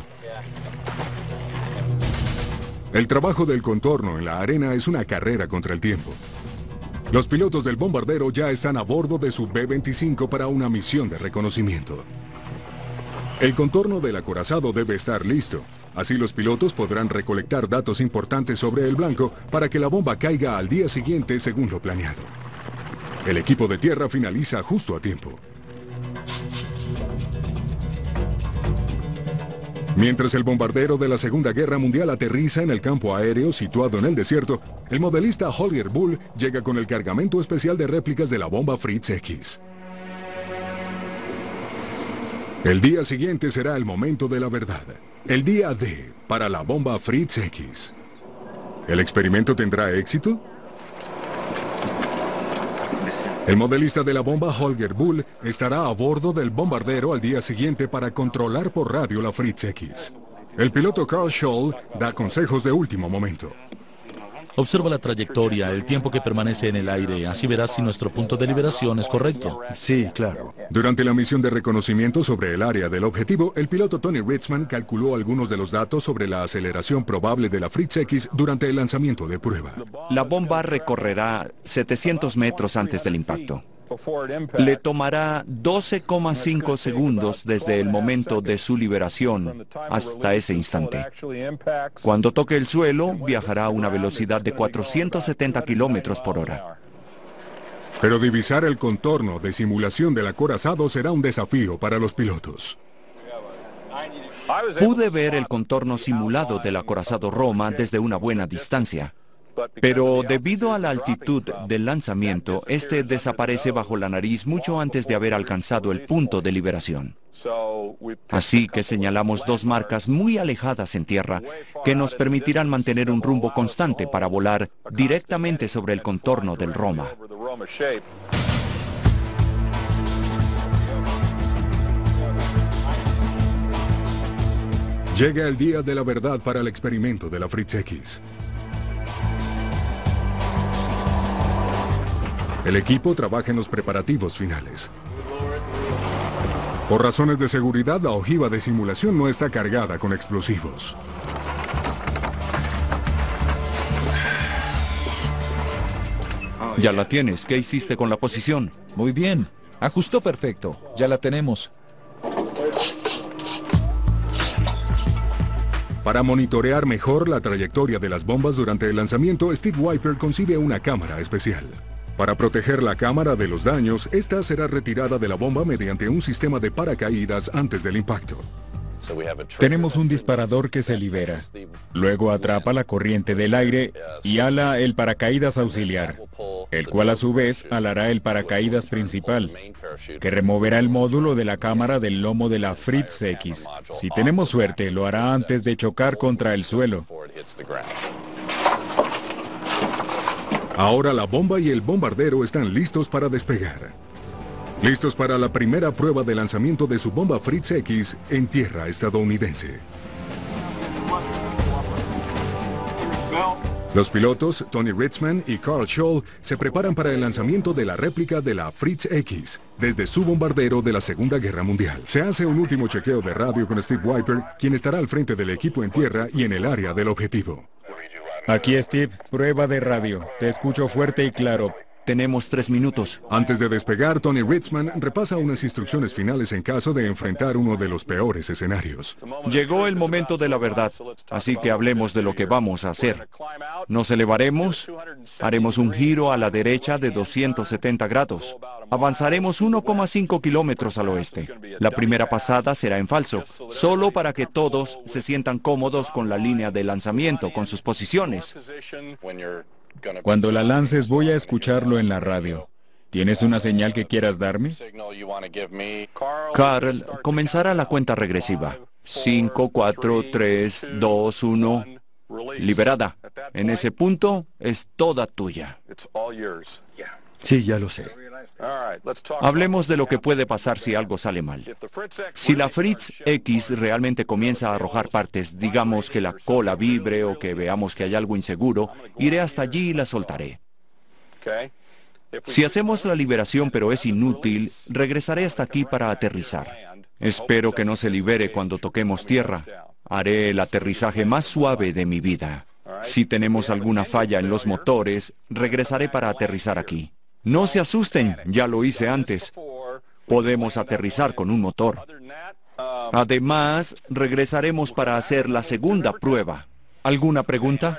El trabajo del contorno en la arena es una carrera contra el tiempo. Los pilotos del bombardero ya están a bordo de su B veinticinco para una misión de reconocimiento. El contorno del acorazado debe estar listo. Así los pilotos podrán recolectar datos importantes sobre el blanco para que la bomba caiga al día siguiente según lo planeado. El equipo de tierra finaliza justo a tiempo. Mientras el bombardero de la Segunda Guerra Mundial aterriza en el campo aéreo situado en el desierto, el modelista Holger Bull llega con el cargamento especial de réplicas de la bomba Fritz X. El día siguiente será el momento de la verdad. El día D para la bomba Fritz X. ¿El experimento tendrá éxito? El modelista de la bomba Holger Bull estará a bordo del bombardero al día siguiente para controlar por radio la Fritz X. El piloto Carl Scholl da consejos de último momento. Observa la trayectoria, el tiempo que permanece en el aire, así verás si nuestro punto de liberación es correcto. Sí, claro. Durante la misión de reconocimiento sobre el área del objetivo, el piloto Tony Ritzman calculó algunos de los datos sobre la aceleración probable de la Fritz X durante el lanzamiento de prueba. La bomba recorrerá setecientos metros antes del impacto. Le tomará doce coma cinco segundos desde el momento de su liberación hasta ese instante. Cuando toque el suelo, viajará a una velocidad de cuatrocientos setenta kilómetros por hora. Pero divisar el contorno de simulación del acorazado será un desafío para los pilotos. Pude ver el contorno simulado del acorazado Roma desde una buena distancia. Pero debido a la altitud del lanzamiento, este desaparece bajo la nariz mucho antes de haber alcanzado el punto de liberación. Así que señalamos dos marcas muy alejadas en tierra que nos permitirán mantener un rumbo constante para volar directamente sobre el contorno del Roma. Llega el día de la verdad para el experimento de la Fritz X. El equipo trabaja en los preparativos finales. Por razones de seguridad, la ojiva de simulación no está cargada con explosivos. Ya la tienes. ¿Qué hiciste con la posición? Muy bien. Ajustó perfecto. Ya la tenemos. Para monitorear mejor la trayectoria de las bombas durante el lanzamiento, Steve Wiper concibe una cámara especial. Para proteger la cámara de los daños, esta será retirada de la bomba mediante un sistema de paracaídas antes del impacto. Tenemos un disparador que se libera. Luego atrapa la corriente del aire y ala el paracaídas auxiliar, el cual a su vez alará el paracaídas principal, que removerá el módulo de la cámara del lomo de la Fritz X. Si tenemos suerte, lo hará antes de chocar contra el suelo. Ahora la bomba y el bombardero están listos para despegar. Listos para la primera prueba de lanzamiento de su bomba Fritz X en tierra estadounidense. Los pilotos, Tony Ritzman y Carl Scholl, se preparan para el lanzamiento de la réplica de la Fritz X desde su bombardero de la Segunda Guerra Mundial. Se hace un último chequeo de radio con Steve Wiper, quien estará al frente del equipo en tierra y en el área del objetivo. Aquí, Steve, prueba de radio. Te escucho fuerte y claro. Tenemos tres minutos. Antes de despegar, Tony Ritzman repasa unas instrucciones finales en caso de enfrentar uno de los peores escenarios. Llegó el momento de la verdad, así que hablemos de lo que vamos a hacer. Nos elevaremos, haremos un giro a la derecha de doscientos setenta grados. Avanzaremos uno coma cinco kilómetros al oeste. La primera pasada será en falso, solo para que todos se sientan cómodos con la línea de lanzamiento, con sus posiciones. Cuando la lances voy a escucharlo en la radio. ¿Tienes una señal que quieras darme? Carl, comenzará la cuenta regresiva. cinco, cuatro, tres, dos, uno. Liberada. En ese punto es toda tuya. Sí, ya lo sé. Hablemos de lo que puede pasar si algo sale mal. Si la Fritz X realmente comienza a arrojar partes, digamos que la cola vibre o que veamos que hay algo inseguro, iré hasta allí y la soltaré. Si hacemos la liberación pero es inútil, regresaré hasta aquí para aterrizar. Espero que no se libere cuando toquemos tierra. Haré el aterrizaje más suave de mi vida. Si tenemos alguna falla en los motores, regresaré para aterrizar aquí. No se asusten, ya lo hice antes. Podemos aterrizar con un motor. Además, regresaremos para hacer la segunda prueba. ¿Alguna pregunta?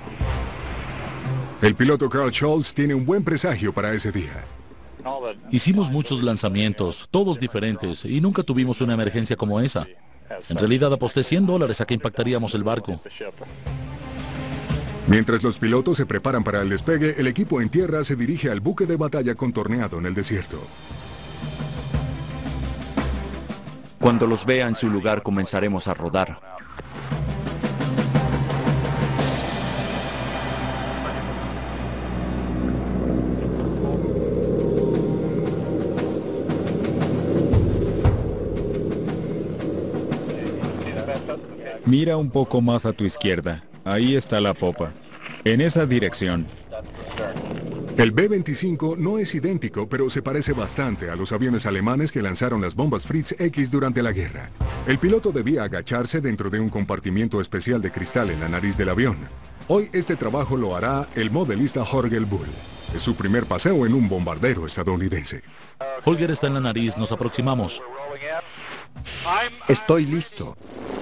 El piloto Carl Scholz tiene un buen presagio para ese día. Hicimos muchos lanzamientos, todos diferentes, y nunca tuvimos una emergencia como esa. En realidad aposté cien dólares a que impactaríamos el barco. Mientras los pilotos se preparan para el despegue, el equipo en tierra se dirige al buque de batalla contorneado en el desierto. Cuando los vea en su lugar, comenzaremos a rodar. Mira un poco más a tu izquierda. Ahí está la popa. En esa dirección. El B veinticinco no es idéntico, pero se parece bastante a los aviones alemanes que lanzaron las bombas Fritz X durante la guerra. El piloto debía agacharse dentro de un compartimiento especial de cristal en la nariz del avión. Hoy este trabajo lo hará el modelista Holger Bull. Es su primer paseo en un bombardero estadounidense. Holger está en la nariz, nos aproximamos. Estoy listo.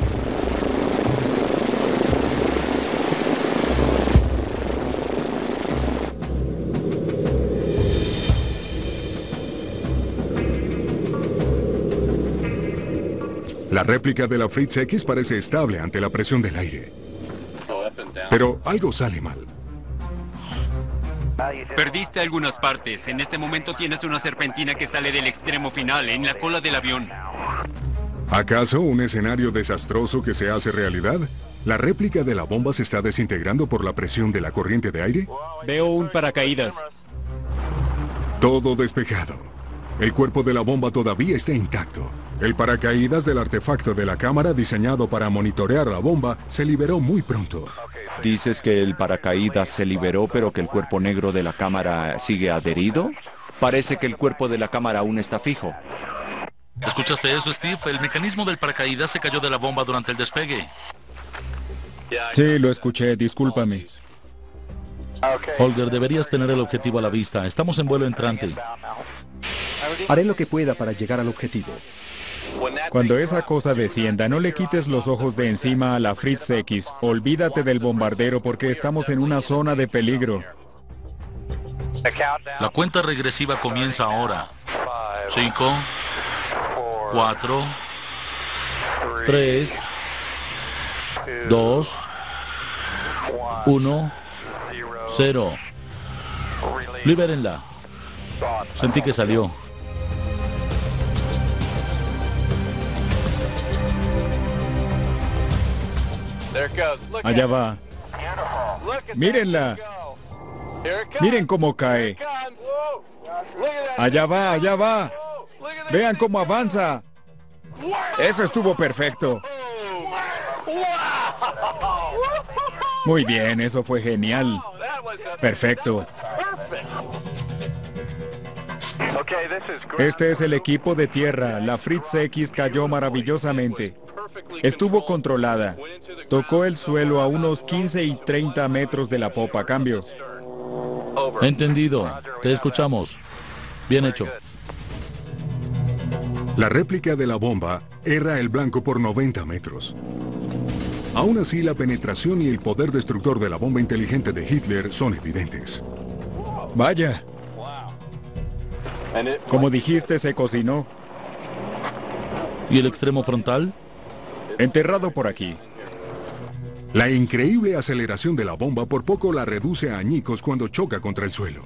La réplica de la Fritz X parece estable ante la presión del aire. Pero algo sale mal. Perdiste algunas partes. En este momento tienes una serpentina que sale del extremo final, en la cola del avión. ¿Acaso un escenario desastroso que se hace realidad? ¿La réplica de la bomba se está desintegrando por la presión de la corriente de aire? Veo un paracaídas. Todo despejado. El cuerpo de la bomba todavía está intacto. El paracaídas del artefacto de la cámara diseñado para monitorear la bomba se liberó muy pronto. ¿Dices que el paracaídas se liberó pero que el cuerpo negro de la cámara sigue adherido? Parece que el cuerpo de la cámara aún está fijo. ¿Escuchaste eso, Steve? El mecanismo del paracaídas se cayó de la bomba durante el despegue. Sí, lo escuché, discúlpame. Holger, deberías tener el objetivo a la vista. Estamos en vuelo entrante. Haré lo que pueda para llegar al objetivo. Cuando esa cosa descienda, no le quites los ojos de encima a la Fritz X. Olvídate del bombardero porque estamos en una zona de peligro. La cuenta regresiva comienza ahora. Cinco, cuatro, tres, dos, uno, cero. Libérenla. Sentí que salió. Allá va. Mírenla. Miren cómo cae. Allá va, allá va. Vean cómo avanza. Eso estuvo perfecto. Muy bien, eso fue genial. Perfecto. Este es el equipo de tierra. La Fritz X cayó maravillosamente. Estuvo controlada. Tocó el suelo a unos quince y treinta metros de la popa. Cambio. Entendido. Te escuchamos. Bien hecho. La réplica de la bomba era el blanco por noventa metros. Aún así, la penetración y el poder destructor de la bomba inteligente de Hitler son evidentes. Vaya. Como dijiste, se cocinó. ¿Y el extremo frontal? Enterrado por aquí. La increíble aceleración de la bomba por poco la reduce a añicos cuando choca contra el suelo.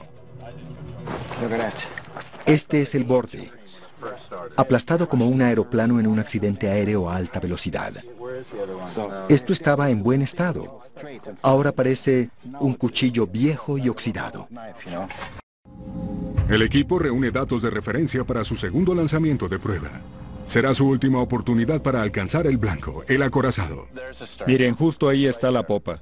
Este es el borde. Aplastado como un aeroplano en un accidente aéreo a alta velocidad. Esto estaba en buen estado. Ahora parece un cuchillo viejo y oxidado. El equipo reúne datos de referencia para su segundo lanzamiento de prueba. Será su última oportunidad para alcanzar el blanco, el acorazado. Miren, justo ahí está la popa.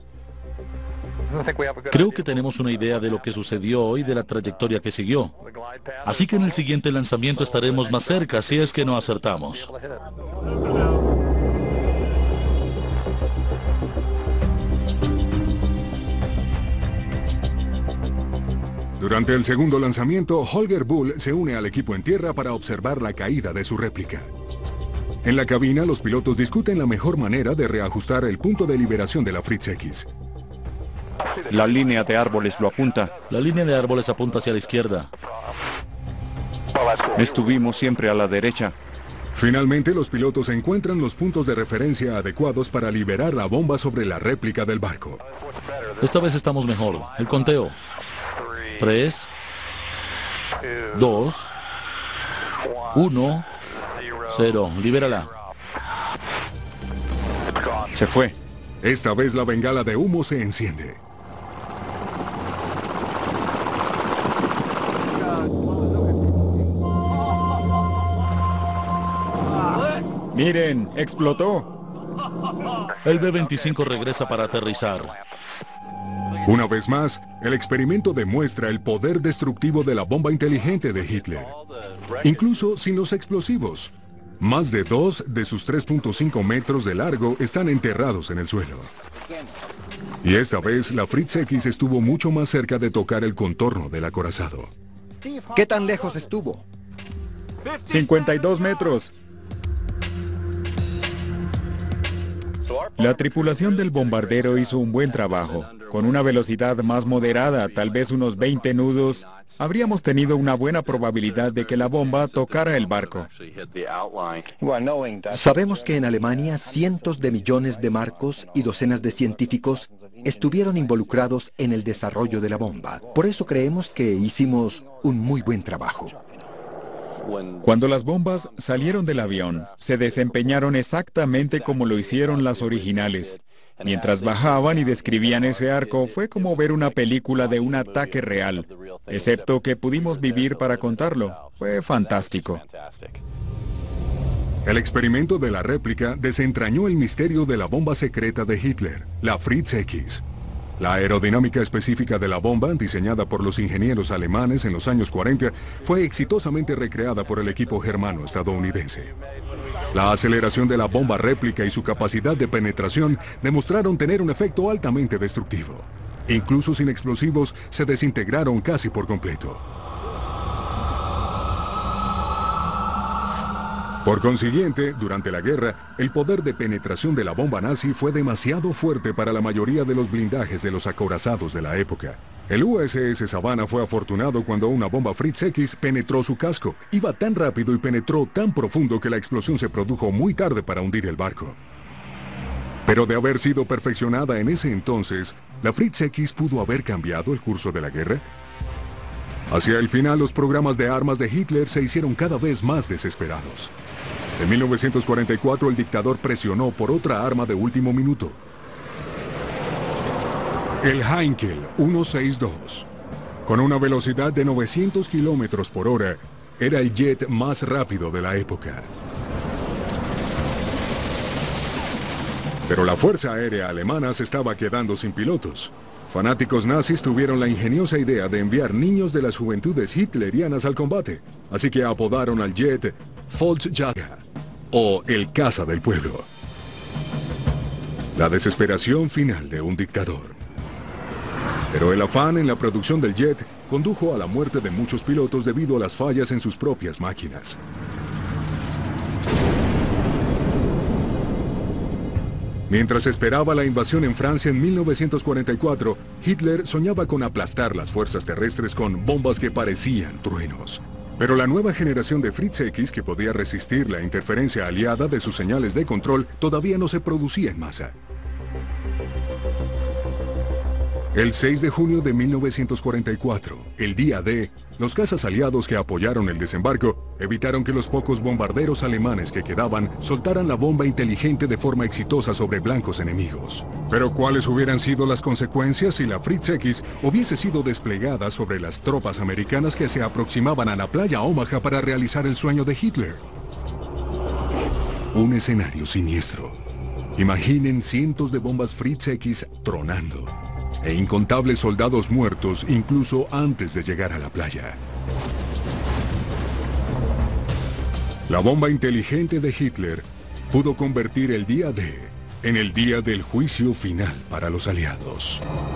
Creo que tenemos una idea de lo que sucedió y de la trayectoria que siguió. Así que en el siguiente lanzamiento estaremos más cerca si es que no acertamos. Durante el segundo lanzamiento, Holger Bull se une al equipo en tierra para observar la caída de su réplica. En la cabina, los pilotos discuten la mejor manera de reajustar el punto de liberación de la Fritz X. La línea de árboles lo apunta. La línea de árboles apunta hacia la izquierda. Estuvimos siempre a la derecha. Finalmente, los pilotos encuentran los puntos de referencia adecuados para liberar la bomba sobre la réplica del barco. Esta vez estamos mejor. El conteo. Tres, dos, uno, cero. Libérala. Se fue. Esta vez la bengala de humo se enciende. Miren, explotó. El B veinticinco regresa para aterrizar. Una vez más, el experimento demuestra el poder destructivo de la bomba inteligente de Hitler. Incluso sin los explosivos. Más de dos de sus tres punto cinco metros de largo están enterrados en el suelo. Y esta vez, la Fritz X estuvo mucho más cerca de tocar el contorno del acorazado. ¿Qué tan lejos estuvo? cincuenta y dos metros. La tripulación del bombardero hizo un buen trabajo. Con una velocidad más moderada, tal vez unos veinte nudos, habríamos tenido una buena probabilidad de que la bomba tocara el barco. Sabemos que en Alemania cientos de millones de marcos y docenas de científicos estuvieron involucrados en el desarrollo de la bomba. Por eso creemos que hicimos un muy buen trabajo. Cuando las bombas salieron del avión, se desempeñaron exactamente como lo hicieron las originales. Mientras bajaban y describían ese arco, fue como ver una película de un ataque real, excepto que pudimos vivir para contarlo. Fue fantástico. El experimento de la réplica desentrañó el misterio de la bomba secreta de Hitler, la Fritz X. La aerodinámica específica de la bomba, diseñada por los ingenieros alemanes en los años cuarenta, fue exitosamente recreada por el equipo germano estadounidense. La aceleración de la bomba réplica y su capacidad de penetración demostraron tener un efecto altamente destructivo. Incluso sin explosivos, se desintegraron casi por completo. Por consiguiente, durante la guerra, el poder de penetración de la bomba nazi fue demasiado fuerte para la mayoría de los blindajes de los acorazados de la época. El U S S Savannah fue afortunado cuando una bomba Fritz X penetró su casco. Iba tan rápido y penetró tan profundo que la explosión se produjo muy tarde para hundir el barco. Pero de haber sido perfeccionada en ese entonces, ¿la Fritz X pudo haber cambiado el curso de la guerra? Hacia el final, los programas de armas de Hitler se hicieron cada vez más desesperados. En mil novecientos cuarenta y cuatro, el dictador presionó por otra arma de último minuto. El Heinkel ciento sesenta y dos. Con una velocidad de novecientos kilómetros por hora, era el jet más rápido de la época. Pero la Fuerza Aérea Alemana se estaba quedando sin pilotos. Fanáticos nazis tuvieron la ingeniosa idea de enviar niños de las juventudes hitlerianas al combate, así que apodaron al jet Volksjäger, o el caza del pueblo. La desesperación final de un dictador. Pero el afán en la producción del jet condujo a la muerte de muchos pilotos debido a las fallas en sus propias máquinas. Mientras esperaba la invasión en Francia en mil novecientos cuarenta y cuatro, Hitler soñaba con aplastar las fuerzas terrestres con bombas que parecían truenos. Pero la nueva generación de Fritz X, que podía resistir la interferencia aliada de sus señales de control, todavía no se producía en masa. El seis de junio de mil novecientos cuarenta y cuatro, el día D, los cazas aliados que apoyaron el desembarco evitaron que los pocos bombarderos alemanes que quedaban soltaran la bomba inteligente de forma exitosa sobre blancos enemigos. Pero ¿cuáles hubieran sido las consecuencias si la Fritz X hubiese sido desplegada sobre las tropas americanas que se aproximaban a la playa Omaha para realizar el sueño de Hitler? Un escenario siniestro. Imaginen cientos de bombas Fritz X tronando e incontables soldados muertos incluso antes de llegar a la playa. La bomba inteligente de Hitler pudo convertir el día D en el día del juicio final para los aliados.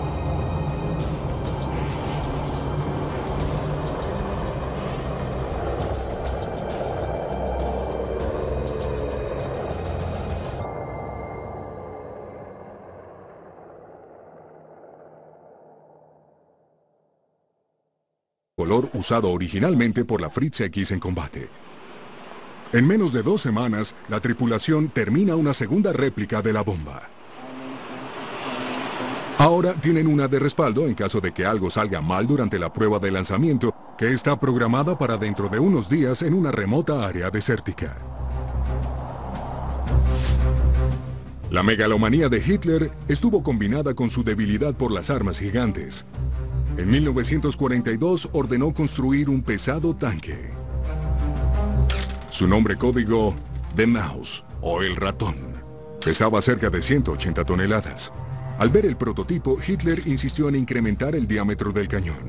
Color usado originalmente por la Fritz X en combate. En menos de dos semanas, la tripulación termina una segunda réplica de la bomba. Ahora tienen una de respaldo en caso de que algo salga mal durante la prueba de lanzamiento, que está programada para dentro de unos días en una remota área desértica. La megalomanía de Hitler estuvo combinada con su debilidad por las armas gigantes. En mil novecientos cuarenta y dos ordenó construir un pesado tanque. Su nombre código, The Mouse, o el ratón. Pesaba cerca de ciento ochenta toneladas. Al ver el prototipo, Hitler insistió en incrementar el diámetro del cañón.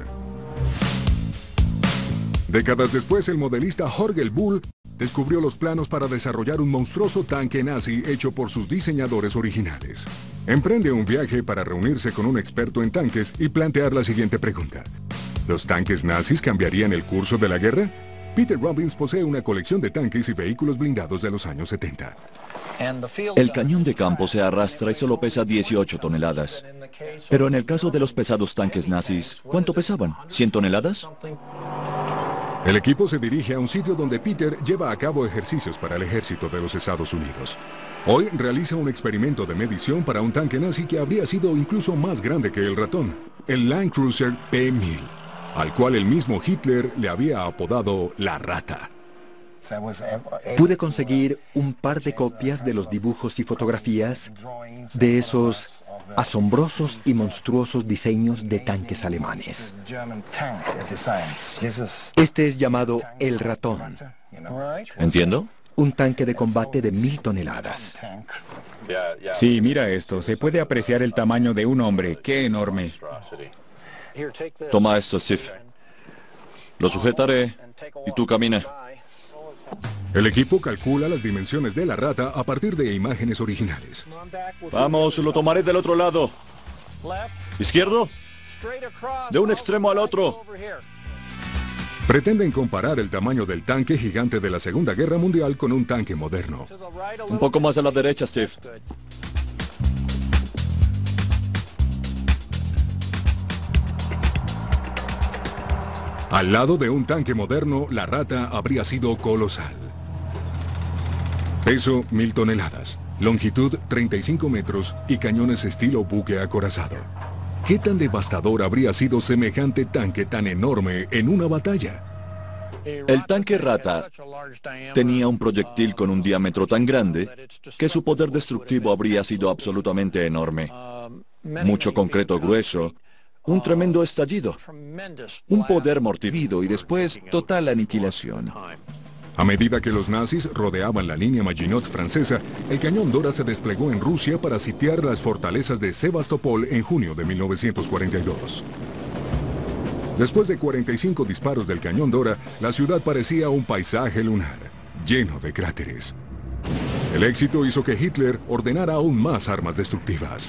Décadas después, el modelista Holger Bull descubrió los planos para desarrollar un monstruoso tanque nazi hecho por sus diseñadores originales. Emprende un viaje para reunirse con un experto en tanques y plantear la siguiente pregunta. ¿Los tanques nazis cambiarían el curso de la guerra? Peter Robbins posee una colección de tanques y vehículos blindados de los años setenta. El cañón de campo se arrastra y solo pesa dieciocho toneladas. Pero en el caso de los pesados tanques nazis, ¿cuánto pesaban? ¿cien toneladas? El equipo se dirige a un sitio donde Peter lleva a cabo ejercicios para el ejército de los Estados Unidos. Hoy realiza un experimento de medición para un tanque nazi que habría sido incluso más grande que el ratón, el Land Cruiser P mil, al cual el mismo Hitler le había apodado la rata. Pude conseguir un par de copias de los dibujos y fotografías de esos asombrosos y monstruosos diseños de tanques alemanes. Este es llamado el ratón. ¿Entiendo? Un tanque de combate de mil toneladas. Sí, mira esto. Se puede apreciar el tamaño de un hombre. ¡Qué enorme! Toma esto, Steve. Lo sujetaré y tú camina. El equipo calcula las dimensiones de la rata a partir de imágenes originales. Vamos, lo tomaré del otro lado. ¿Izquierdo? De un extremo al otro. Pretenden comparar el tamaño del tanque gigante de la Segunda Guerra Mundial con un tanque moderno. Un poco más a la derecha, Steve. Al lado de un tanque moderno, la rata habría sido colosal. Peso, mil toneladas. Longitud, treinta y cinco metros y cañones estilo buque acorazado. ¿Qué tan devastador habría sido semejante tanque tan enorme en una batalla? El tanque Rata tenía un proyectil con un diámetro tan grande que su poder destructivo habría sido absolutamente enorme. Mucho concreto grueso Un tremendo estallido, un poder mortífero y después total aniquilación. A medida que los nazis rodeaban la línea Maginot francesa, el cañón Dora se desplegó en Rusia para sitiar las fortalezas de Sebastopol en junio de mil novecientos cuarenta y dos. Después de cuarenta y cinco disparos del cañón Dora, la ciudad parecía un paisaje lunar, lleno de cráteres. El éxito hizo que Hitler ordenara aún más armas destructivas.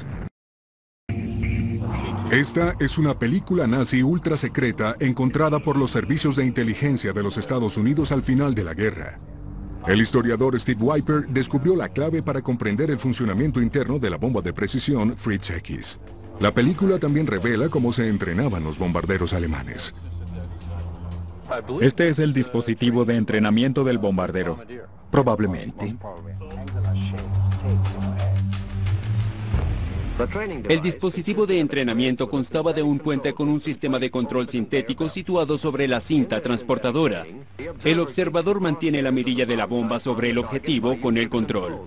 Esta es una película nazi ultra secreta encontrada por los servicios de inteligencia de los Estados Unidos al final de la guerra. El historiador Steve Weiper descubrió la clave para comprender el funcionamiento interno de la bomba de precisión Fritz X. La película también revela cómo se entrenaban los bombarderos alemanes. Este es el dispositivo de entrenamiento del bombardero. Probablemente. El dispositivo de entrenamiento constaba de un puente con un sistema de control sintético situado sobre la cinta transportadora. El observador mantiene la mirilla de la bomba sobre el objetivo con el control.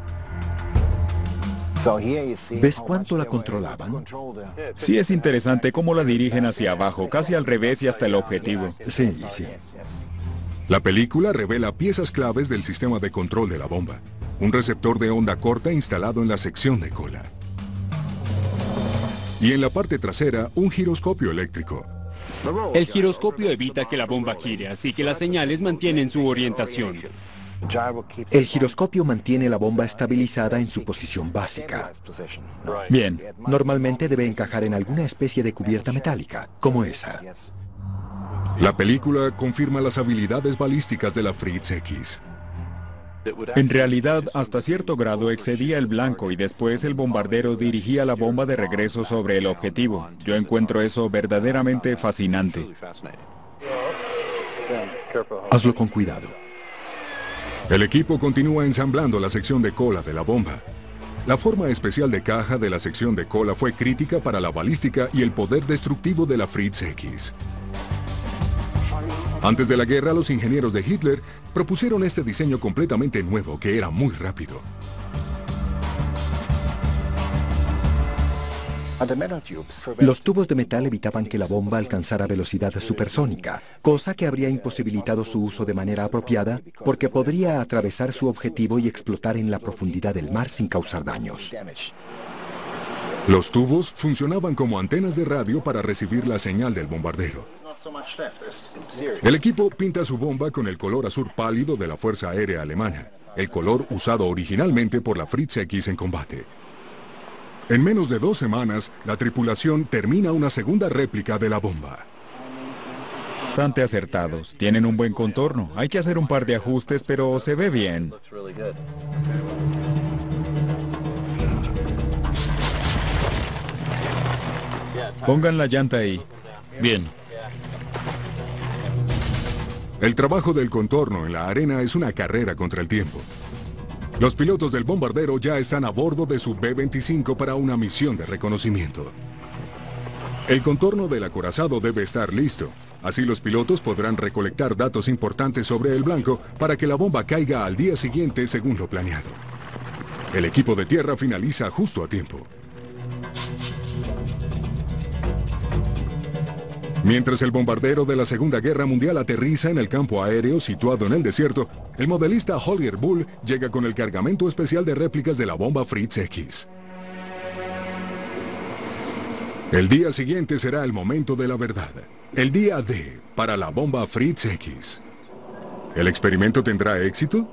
¿Ves cuánto la controlaban? Sí, es interesante cómo la dirigen hacia abajo, casi al revés y hasta el objetivo. Sí, sí. La película revela piezas claves del sistema de control de la bomba. Un receptor de onda corta instalado en la sección de cola. Y en la parte trasera, un giroscopio eléctrico. El giroscopio evita que la bomba gire, así que las señales mantienen su orientación. El giroscopio mantiene la bomba estabilizada en su posición básica. Bien. Normalmente debe encajar en alguna especie de cubierta metálica, como esa. La película confirma las habilidades balísticas de la Fritz X. En realidad, hasta cierto grado excedía el blanco y después el bombardero dirigía la bomba de regreso sobre el objetivo. Yo encuentro eso verdaderamente fascinante. Hazlo con cuidado. El equipo continúa ensamblando la sección de cola de la bomba. La forma especial de caja de la sección de cola fue crítica para la balística y el poder destructivo de la Fritz X. Antes de la guerra, los ingenieros de Hitler propusieron este diseño completamente nuevo que era muy rápido. Los tubos de metal evitaban que la bomba alcanzara velocidad supersónica, cosa que habría imposibilitado su uso de manera apropiada porque podría atravesar su objetivo y explotar en la profundidad del mar sin causar daños. Los tubos funcionaban como antenas de radio para recibir la señal del bombardero. El equipo pinta su bomba con el color azul pálido de la Fuerza Aérea Alemana, el color usado originalmente por la Fritz X en combate. En menos de dos semanas, la tripulación termina una segunda réplica de la bomba. Bastante acertados, tienen un buen contorno. Hay que hacer un par de ajustes, pero se ve bien. Pongan la llanta ahí. Bien. El trabajo del contorno en la arena es una carrera contra el tiempo. Los pilotos del bombardero ya están a bordo de su B veinticinco para una misión de reconocimiento. El contorno del acorazado debe estar listo. Así los pilotos podrán recolectar datos importantes sobre el blanco para que la bomba caiga al día siguiente según lo planeado. El equipo de tierra finaliza justo a tiempo. Mientras el bombardero de la Segunda Guerra Mundial aterriza en el campo aéreo situado en el desierto, el modelista Holger Bull llega con el cargamento especial de réplicas de la bomba Fritz X. El día siguiente será el momento de la verdad. El día D para la bomba Fritz X. ¿El experimento tendrá éxito?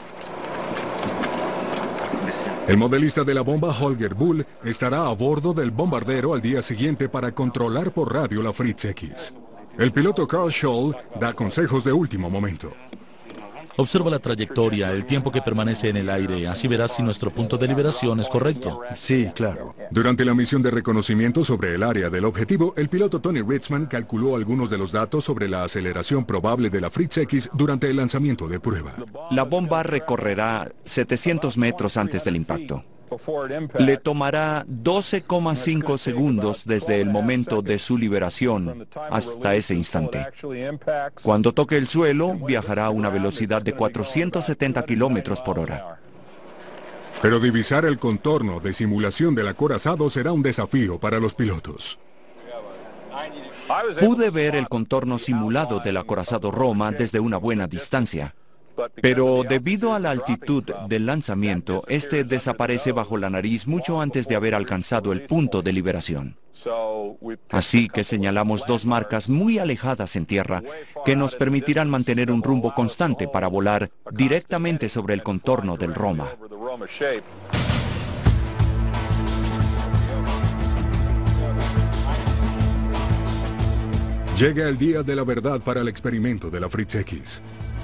El modelista de la bomba Holger Bull estará a bordo del bombardero al día siguiente para controlar por radio la Fritz X. El piloto Carl Scholl da consejos de último momento. Observa la trayectoria, el tiempo que permanece en el aire, así verás si nuestro punto de liberación es correcto. Sí, claro. Durante la misión de reconocimiento sobre el área del objetivo, el piloto Tony Ritzman calculó algunos de los datos sobre la aceleración probable de la Fritz X durante el lanzamiento de prueba. La bomba recorrerá setecientos metros antes del impacto. Le tomará doce coma cinco segundos desde el momento de su liberación hasta ese instante. Cuando toque el suelo, viajará a una velocidad de cuatrocientos setenta kilómetros por hora. Pero divisar el contorno de simulación del acorazado será un desafío para los pilotos. Pude ver el contorno simulado del acorazado Roma desde una buena distancia. Pero debido a la altitud del lanzamiento, este desaparece bajo la nariz mucho antes de haber alcanzado el punto de liberación. Así que señalamos dos marcas muy alejadas en tierra que nos permitirán mantener un rumbo constante para volar directamente sobre el contorno del Roma. Llega el día de la verdad para el experimento de la Fritz X.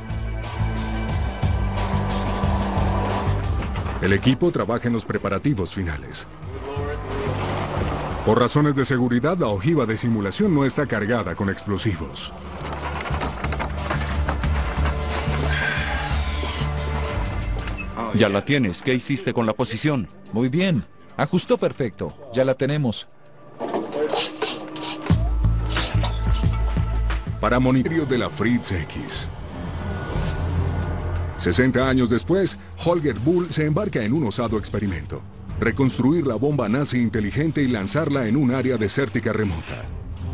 El equipo trabaja en los preparativos finales. Por razones de seguridad, la ojiva de simulación no está cargada con explosivos. Ya la tienes. ¿Qué hiciste con la posición? Muy bien. Ajustó perfecto. Ya la tenemos. Para monitoreo de la Fritz X. sesenta años después, Holger Bull se embarca en un osado experimento: reconstruir la bomba nazi inteligente y lanzarla en un área desértica remota.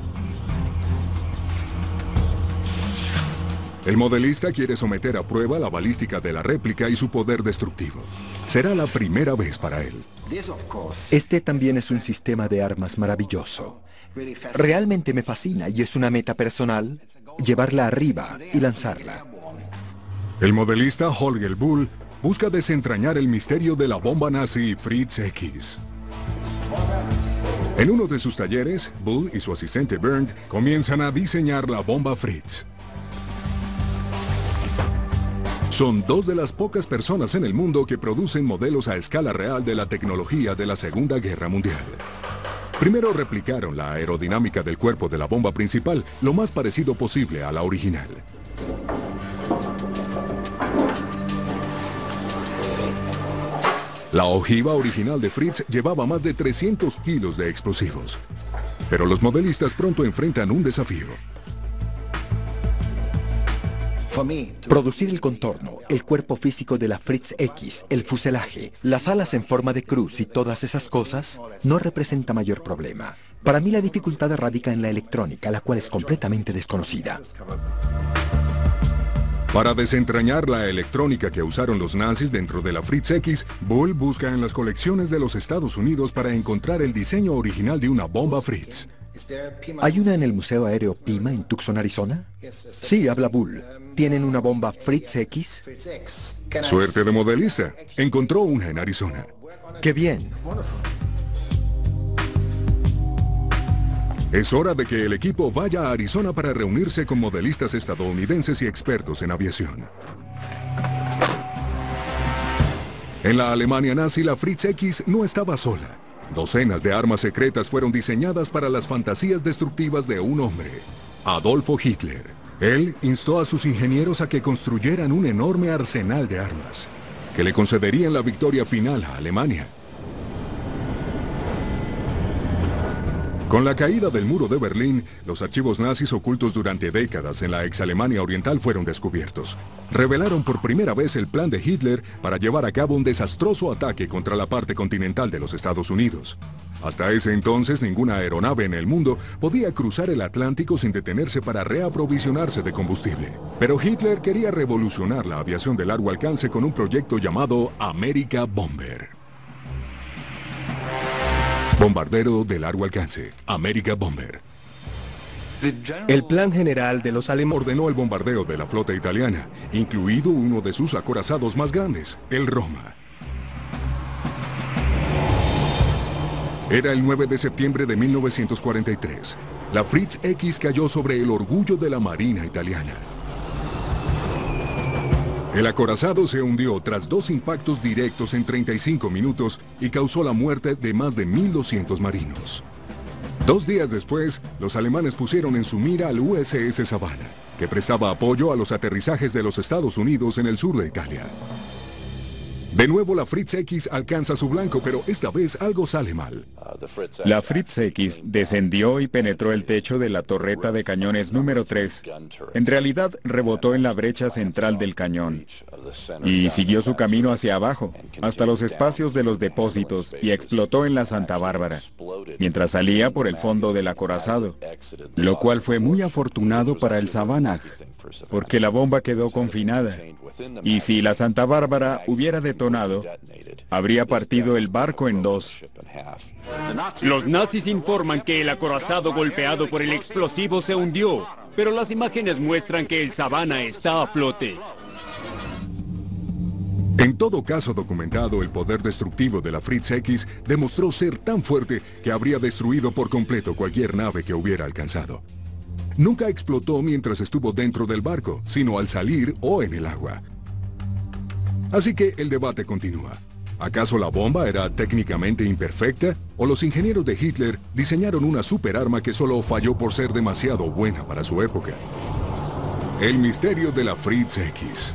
El modelista quiere someter a prueba la balística de la réplica y su poder destructivo. Será la primera vez para él. Este también es un sistema de armas maravilloso. Realmente me fascina y es una meta personal llevarla arriba y lanzarla. El modelista Holger Bull busca desentrañar el misterio de la bomba nazi Fritz X. En uno de sus talleres, Bull y su asistente Bernd comienzan a diseñar la bomba Fritz. Son dos de las pocas personas en el mundo que producen modelos a escala real de la tecnología de la Segunda Guerra Mundial. Primero replicaron la aerodinámica del cuerpo de la bomba principal lo más parecido posible a la original. La ojiva original de Fritz llevaba más de trescientos kilos de explosivos. Pero los modelistas pronto enfrentan un desafío. Producir el contorno, el cuerpo físico de la Fritz X, el fuselaje, las alas en forma de cruz y todas esas cosas no representa mayor problema. Para mí la dificultad radica en la electrónica, la cual es completamente desconocida. Para desentrañar la electrónica que usaron los nazis dentro de la Fritz X, Bull busca en las colecciones de los Estados Unidos para encontrar el diseño original de una bomba Fritz. ¿Hay una en el Museo Aéreo Pima en Tucson, Arizona? Sí, habla Bull. ¿Tienen una bomba Fritz X? Suerte de modelista. Encontró una en Arizona. ¡Qué bien! Es hora de que el equipo vaya a Arizona para reunirse con modelistas estadounidenses y expertos en aviación. En la Alemania nazi, la Fritz X no estaba sola. Docenas de armas secretas fueron diseñadas para las fantasías destructivas de un hombre: Adolfo Hitler. Él instó a sus ingenieros a que construyeran un enorme arsenal de armas, que le concederían la victoria final a Alemania. Con la caída del muro de Berlín, los archivos nazis ocultos durante décadas en la ex-Alemania oriental fueron descubiertos. Revelaron por primera vez el plan de Hitler para llevar a cabo un desastroso ataque contra la parte continental de los Estados Unidos. Hasta ese entonces, ninguna aeronave en el mundo podía cruzar el Atlántico sin detenerse para reaprovisionarse de combustible. Pero Hitler quería revolucionar la aviación de largo alcance con un proyecto llamado America Bomber. Bombardero de largo alcance, America Bomber. El plan general de los alemanes ordenó el bombardeo de la flota italiana, incluido uno de sus acorazados más grandes, el Roma. Era el nueve de septiembre de mil novecientos cuarenta y tres. La Fritz X cayó sobre el orgullo de la Marina italiana. El acorazado se hundió tras dos impactos directos en treinta y cinco minutos y causó la muerte de más de mil doscientos marinos. Dos días después, los alemanes pusieron en su mira al U S S Savannah, que prestaba apoyo a los aterrizajes de los Estados Unidos en el sur de Italia. De nuevo la Fritz X alcanza su blanco, pero esta vez algo sale mal. La Fritz X descendió y penetró el techo de la torreta de cañones número tres. En realidad, rebotó en la brecha central del cañón y siguió su camino hacia abajo, hasta los espacios de los depósitos, y explotó en la Santa Bárbara, mientras salía por el fondo del acorazado, lo cual fue muy afortunado para el Savannah, porque la bomba quedó confinada, y si la Santa Bárbara hubiera detonado, habría partido el barco en dos. Los nazis informan que el acorazado golpeado por el explosivo se hundió, pero las imágenes muestran que el Savannah está a flote. En todo caso documentado, el poder destructivo de la Fritz X demostró ser tan fuerte que habría destruido por completo cualquier nave que hubiera alcanzado. Nunca explotó mientras estuvo dentro del barco, sino al salir o en el agua. Así que el debate continúa. ¿Acaso la bomba era técnicamente imperfecta? ¿O los ingenieros de Hitler diseñaron una superarma que solo falló por ser demasiado buena para su época? El misterio de la Fritz X.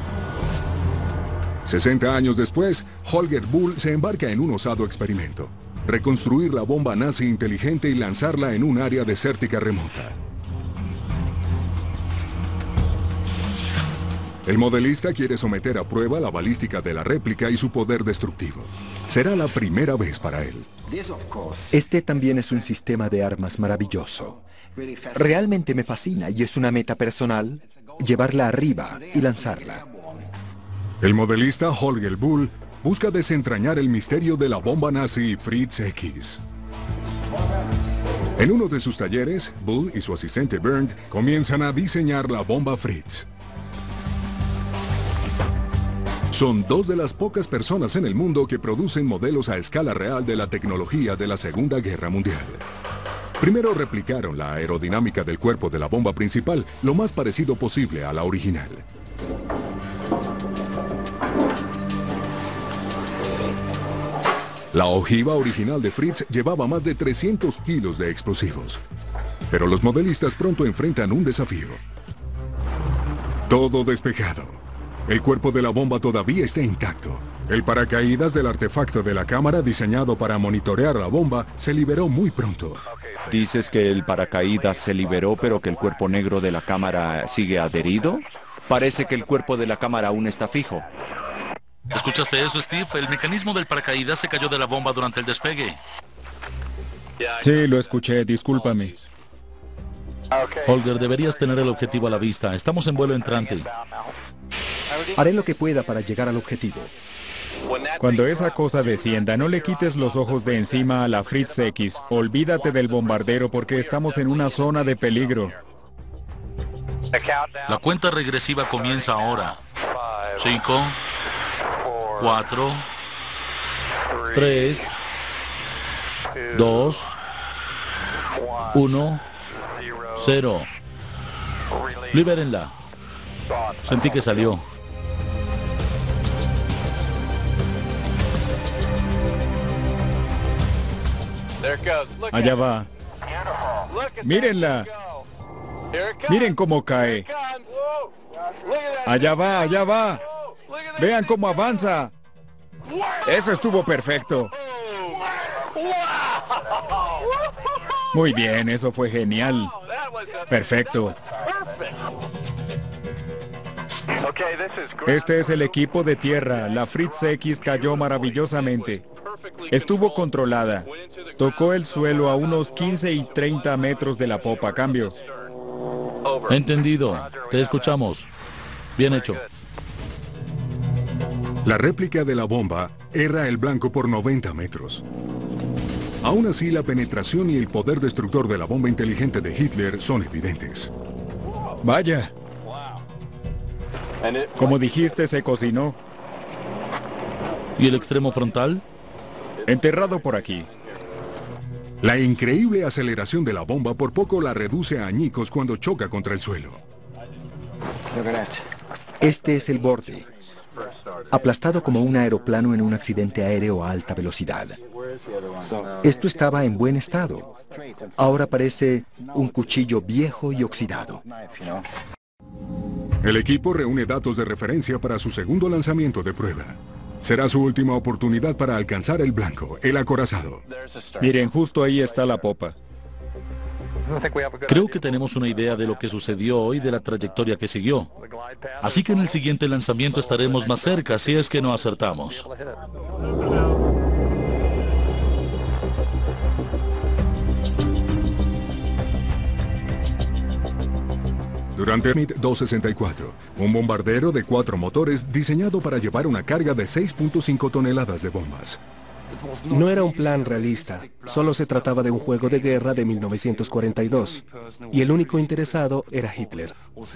sesenta años después, Holger Bull se embarca en un osado experimento: reconstruir la bomba nazi inteligente y lanzarla en un área desértica remota. El modelista quiere someter a prueba la balística de la réplica y su poder destructivo. Será la primera vez para él. Este también es un sistema de armas maravilloso. Realmente me fascina y es una meta personal llevarla arriba y lanzarla. El modelista Holger Bull busca desentrañar el misterio de la bomba nazi Fritz X. En uno de sus talleres, Bull y su asistente Bernd comienzan a diseñar la bomba Fritz. Son dos de las pocas personas en el mundo que producen modelos a escala real de la tecnología de la Segunda Guerra Mundial. Primero replicaron la aerodinámica del cuerpo de la bomba principal lo más parecido posible a la original. La ojiva original de Fritz llevaba más de trescientos kilos de explosivos. Pero los modelistas pronto enfrentan un desafío. Todo despejado. El cuerpo de la bomba todavía está intacto. El paracaídas del artefacto de la cámara diseñado para monitorear la bomba se liberó muy pronto. ¿Dices que el paracaídas se liberó pero que el cuerpo negro de la cámara sigue adherido? Parece que el cuerpo de la cámara aún está fijo. ¿Escuchaste eso, Steve? El mecanismo del paracaídas se cayó de la bomba durante el despegue. Sí, lo escuché, discúlpame. Holger, deberías tener el objetivo a la vista. Estamos en vuelo entrante. Haré lo que pueda para llegar al objetivo. Cuando esa cosa descienda, no le quites los ojos de encima a la Fritz X. Olvídate del bombardero porque estamos en una zona de peligro. La cuenta regresiva comienza ahora. Cinco, cuatro, tres, dos, uno, cero. Libérenla. Sentí que salió. Allá va. Mírenla. Miren cómo cae. Allá va, allá va. Vean cómo avanza. Eso estuvo perfecto. Muy bien, eso fue genial. Perfecto. Este es el equipo de tierra. La Fritz X cayó maravillosamente. Estuvo controlada. Tocó el suelo a unos quince y treinta metros de la popa. Cambio. Entendido. Te escuchamos. Bien hecho. La réplica de la bomba erra el blanco por noventa metros. Aún así, la penetración y el poder destructor de la bomba inteligente de Hitler son evidentes. Vaya. Como dijiste, se cocinó. ¿Y el extremo frontal? Enterrado por aquí. La increíble aceleración de la bomba por poco la reduce a añicos cuando choca contra el suelo. Este es el borde. Aplastado como un aeroplano en un accidente aéreo a alta velocidad. Esto estaba en buen estado. Ahora parece un cuchillo viejo y oxidado. El equipo reúne datos de referencia para su segundo lanzamiento de prueba. Será su última oportunidad para alcanzar el blanco, el acorazado. Miren, justo ahí está la popa. Creo que tenemos una idea de lo que sucedió y de la trayectoria que siguió. Así que en el siguiente lanzamiento estaremos más cerca si es que no acertamos. Durante el M I T doscientos sesenta y cuatro, un bombardero de cuatro motores diseñado para llevar una carga de seis punto cinco toneladas de bombas. No era un plan realista, solo se trataba de un juego de guerra de mil novecientos cuarenta y dos, y el único interesado era Hitler.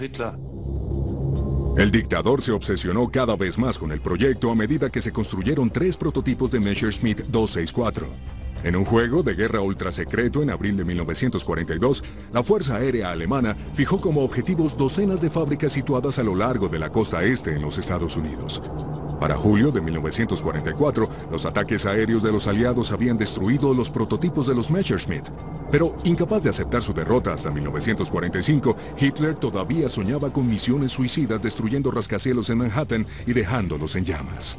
El dictador se obsesionó cada vez más con el proyecto a medida que se construyeron tres prototipos de Messerschmitt doscientos sesenta y cuatro. En un juego de guerra ultrasecreto en abril de mil novecientos cuarenta y dos, la Fuerza Aérea Alemana fijó como objetivos docenas de fábricas situadas a lo largo de la costa este en los Estados Unidos. Para julio de mil novecientos cuarenta y cuatro, los ataques aéreos de los aliados habían destruido los prototipos de los Messerschmitt. Pero incapaz de aceptar su derrota hasta mil novecientos cuarenta y cinco, Hitler todavía soñaba con misiones suicidas destruyendo rascacielos en Manhattan y dejándolos en llamas.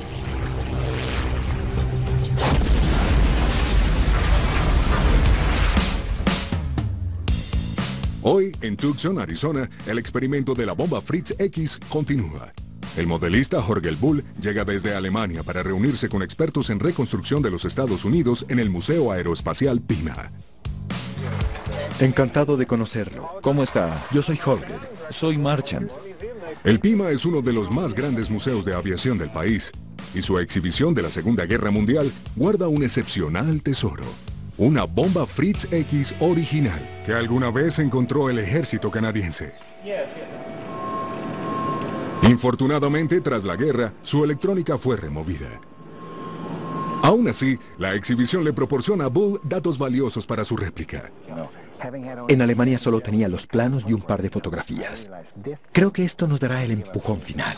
Hoy, en Tucson, Arizona, el experimento de la bomba Fritz X continúa. El modelista Holger Bull llega desde Alemania para reunirse con expertos en reconstrucción de los Estados Unidos en el Museo Aeroespacial Pima. Encantado de conocerlo. ¿Cómo está? Yo soy Holger. Soy Marchand. El Pima es uno de los más grandes museos de aviación del país, y su exhibición de la Segunda Guerra Mundial guarda un excepcional tesoro. Una bomba Fritz X original que alguna vez encontró el ejército canadiense. Infortunadamente, tras la guerra, su electrónica fue removida. Aún así, la exhibición le proporciona a Bull datos valiosos para su réplica. En Alemania solo tenía los planos y un par de fotografías. Creo que esto nos dará el empujón final.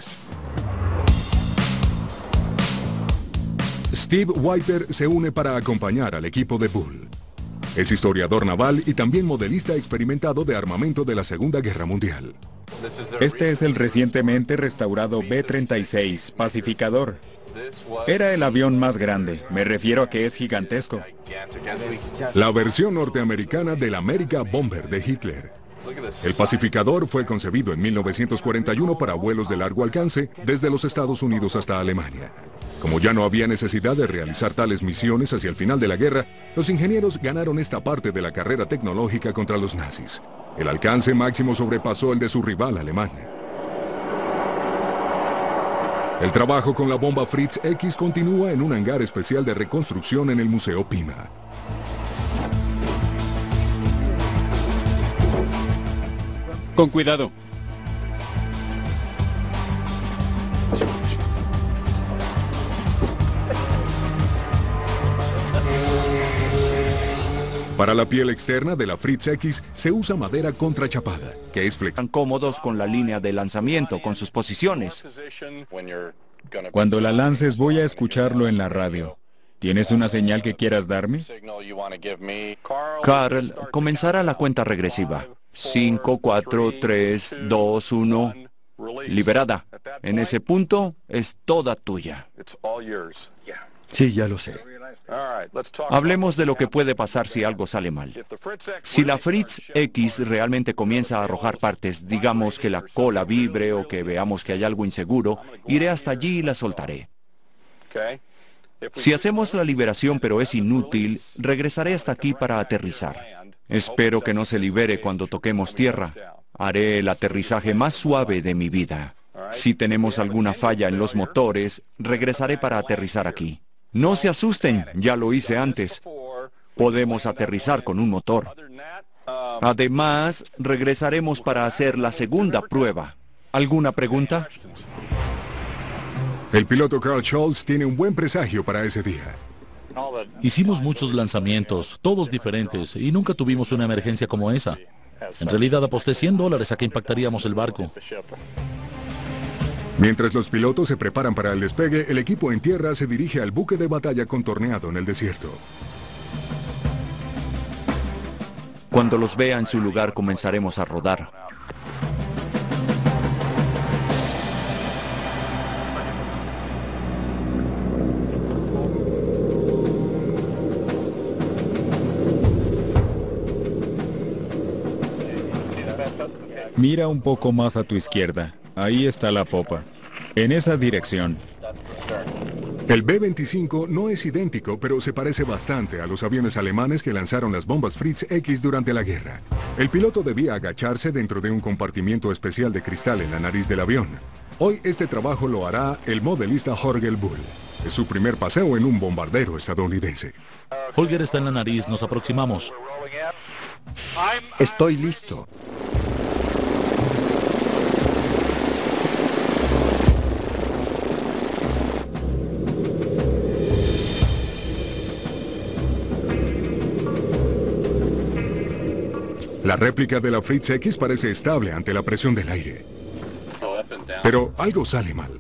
Steve Wiper se une para acompañar al equipo de Bull. Es historiador naval y también modelista experimentado de armamento de la Segunda Guerra Mundial. Este es el recientemente restaurado B treinta y seis Pacificador. Era el avión más grande, me refiero a que es gigantesco. La versión norteamericana del America Bomber de Hitler. El Pacificador fue concebido en mil novecientos cuarenta y uno para vuelos de largo alcance desde los Estados Unidos hasta Alemania. Como ya no había necesidad de realizar tales misiones hacia el final de la guerra, los ingenieros ganaron esta parte de la carrera tecnológica contra los nazis. El alcance máximo sobrepasó el de su rival alemán. El trabajo con la bomba Fritz X continúa en un hangar especial de reconstrucción en el Museo Pima. Con cuidado. Para la piel externa de la Fritz X se usa madera contrachapada, que es flexible. Están cómodos con la línea de lanzamiento, con sus posiciones. Cuando la lances voy a escucharlo en la radio. ¿Tienes una señal que quieras darme? Carl, comenzará la cuenta regresiva. cinco, cuatro, tres, dos, uno. Liberada. En ese punto es toda tuya. Sí, ya lo sé. Hablemos de lo que puede pasar si algo sale mal. Si la Fritz X realmente comienza a arrojar partes, digamos que la cola vibre o que veamos que hay algo inseguro, iré hasta allí y la soltaré. Si hacemos la liberación pero es inútil, regresaré hasta aquí para aterrizar. Espero que no se libere cuando toquemos tierra. Haré el aterrizaje más suave de mi vida. Si tenemos alguna falla en los motores, regresaré para aterrizar aquí. No se asusten, ya lo hice antes. Podemos aterrizar con un motor. Además, regresaremos para hacer la segunda prueba. ¿Alguna pregunta? El piloto Carl Schultz tiene un buen presagio para ese día. Hicimos muchos lanzamientos, todos diferentes, y nunca tuvimos una emergencia como esa. En realidad aposté cien dólares a que impactaríamos el barco. Mientras los pilotos se preparan para el despegue, el equipo en tierra se dirige al buque de batalla contorneado en el desierto. Cuando los vea en su lugar, comenzaremos a rodar. Mira un poco más a tu izquierda. Ahí está la popa. En esa dirección. El B veinticinco no es idéntico, pero se parece bastante a los aviones alemanes que lanzaron las bombas Fritz X durante la guerra. El piloto debía agacharse dentro de un compartimiento especial de cristal en la nariz del avión. Hoy este trabajo lo hará el modelista Holger Bull. Es su primer paseo en un bombardero estadounidense. Holger está en la nariz, nos aproximamos. Estoy listo. La réplica de la Fritz X parece estable ante la presión del aire. Pero algo sale mal.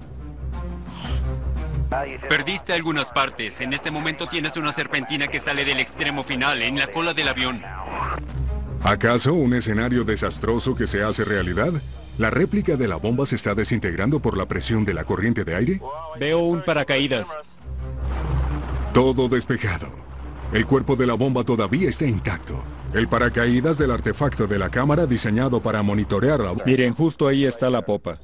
Perdiste algunas partes. En este momento tienes una serpentina que sale del extremo final, en la cola del avión. ¿Acaso un escenario desastroso que se hace realidad? ¿La réplica de la bomba se está desintegrando por la presión de la corriente de aire? Veo un paracaídas. Todo despejado. El cuerpo de la bomba todavía está intacto. El paracaídas del artefacto de la cámara diseñado para monitorear la... Miren, justo ahí está la popa.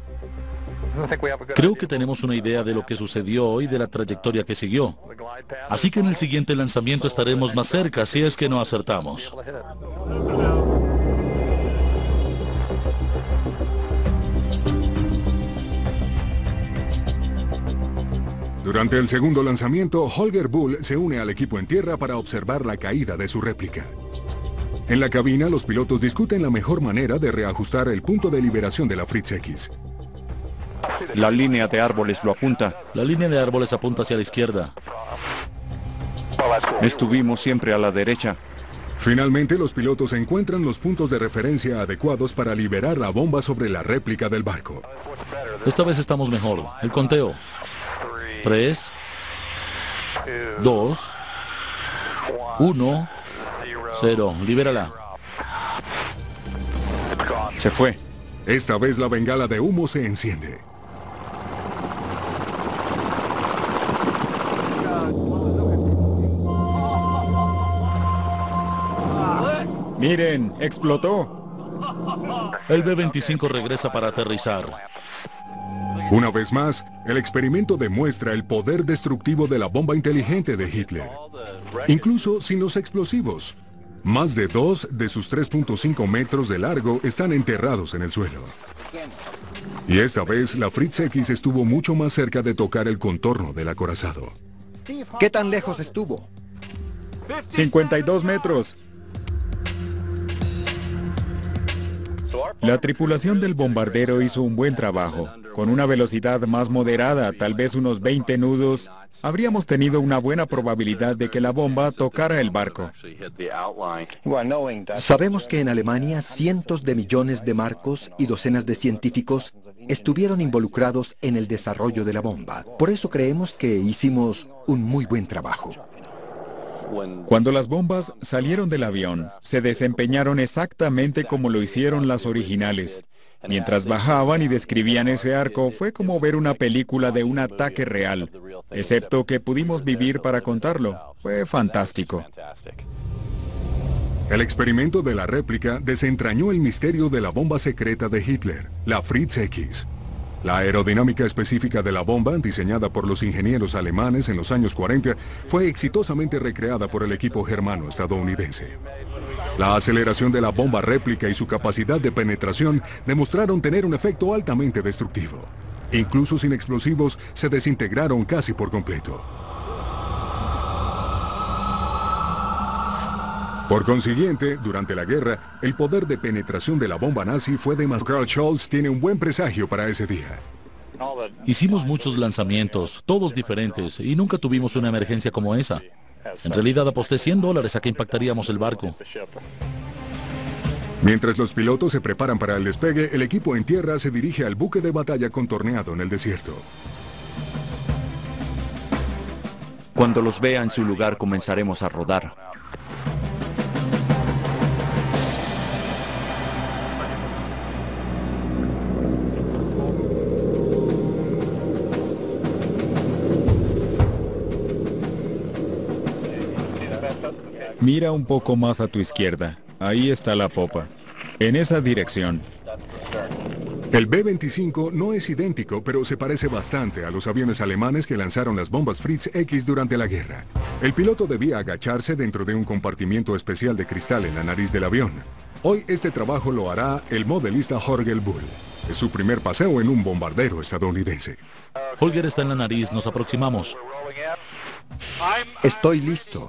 Creo que tenemos una idea de lo que sucedió y de la trayectoria que siguió. Así que en el siguiente lanzamiento estaremos más cerca si es que no acertamos. Durante el segundo lanzamiento, Holger Bull se une al equipo en tierra para observar la caída de su réplica. En la cabina, los pilotos discuten la mejor manera de reajustar el punto de liberación de la Fritz X. La línea de árboles lo apunta. La línea de árboles apunta hacia la izquierda. Estuvimos siempre a la derecha. Finalmente, los pilotos encuentran los puntos de referencia adecuados para liberar la bomba sobre la réplica del barco. Esta vez estamos mejor. El conteo. Tres. Dos. Uno. Cero. Libérala. Se fue. Esta vez la bengala de humo se enciende. Miren, explotó. El B veinticinco regresa para aterrizar. Una vez más, el experimento demuestra el poder destructivo de la bomba inteligente de Hitler. Incluso sin los explosivos. Más de dos de sus tres punto cinco metros de largo están enterrados en el suelo. Y esta vez la Fritz X estuvo mucho más cerca de tocar el contorno del acorazado. ¿Qué tan lejos estuvo? cincuenta y dos metros. La tripulación del bombardero hizo un buen trabajo. Con una velocidad más moderada, tal vez unos veinte nudos, habríamos tenido una buena probabilidad de que la bomba tocara el barco. Sabemos que en Alemania cientos de millones de marcos y docenas de científicos estuvieron involucrados en el desarrollo de la bomba. Por eso creemos que hicimos un muy buen trabajo. Cuando las bombas salieron del avión, se desempeñaron exactamente como lo hicieron las originales. Mientras bajaban y describían ese arco, fue como ver una película de un ataque real, excepto que pudimos vivir para contarlo. Fue fantástico. El experimento de la réplica desentrañó el misterio de la bomba secreta de Hitler, la Fritz X. La aerodinámica específica de la bomba, diseñada por los ingenieros alemanes en los años cuarenta, fue exitosamente recreada por el equipo germano-estadounidense. La aceleración de la bomba réplica y su capacidad de penetración demostraron tener un efecto altamente destructivo. Incluso sin explosivos, se desintegraron casi por completo. Por consiguiente, durante la guerra, el poder de penetración de la bomba nazi fue demasiado. Carl Schulz tiene un buen presagio para ese día. Hicimos muchos lanzamientos, todos diferentes, y nunca tuvimos una emergencia como esa. En realidad aposté cien dólares a que impactaríamos el barco. Mientras los pilotos se preparan para el despegue, el equipo en tierra se dirige al buque de batalla contorneado en el desierto. Cuando los vea en su lugar, comenzaremos a rodar. Mira un poco más a tu izquierda. Ahí está la popa. En esa dirección. El B veinticinco no es idéntico, pero se parece bastante a los aviones alemanes que lanzaron las bombas Fritz X durante la guerra. El piloto debía agacharse dentro de un compartimiento especial de cristal en la nariz del avión. Hoy este trabajo lo hará el modelista Holger Bull. Es su primer paseo en un bombardero estadounidense. Holger está en la nariz, nos aproximamos. Estoy listo.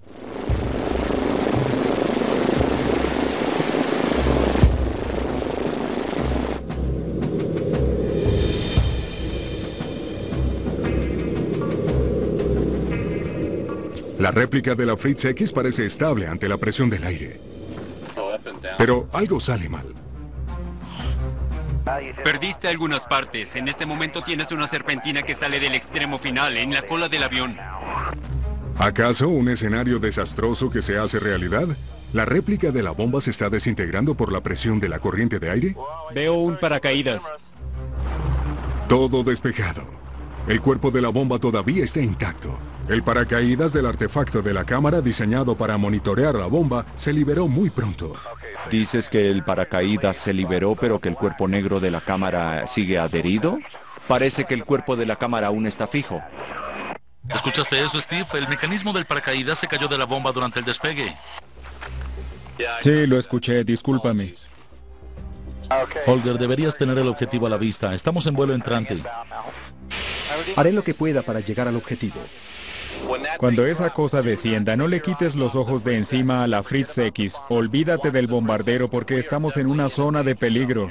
La réplica de la Fritz X parece estable ante la presión del aire. Pero algo sale mal. Perdiste algunas partes. En este momento tienes una serpentina que sale del extremo final, en la cola del avión. ¿Acaso un escenario desastroso que se hace realidad? ¿La réplica de la bomba se está desintegrando por la presión de la corriente de aire? Veo un paracaídas. Todo despejado. El cuerpo de la bomba todavía está intacto. El paracaídas del artefacto de la cámara diseñado para monitorear la bomba se liberó muy pronto. ¿Dices que el paracaídas se liberó pero que el cuerpo negro de la cámara sigue adherido? Parece que el cuerpo de la cámara aún está fijo. ¿Escuchaste eso, Steve? El mecanismo del paracaídas se cayó de la bomba durante el despegue. Sí, lo escuché, discúlpame. Holger, deberías tener el objetivo a la vista. Estamos en vuelo entrante. Haré lo que pueda para llegar al objetivo. Cuando esa cosa descienda, no le quites los ojos de encima a la Fritz X. Olvídate del bombardero porque estamos en una zona de peligro.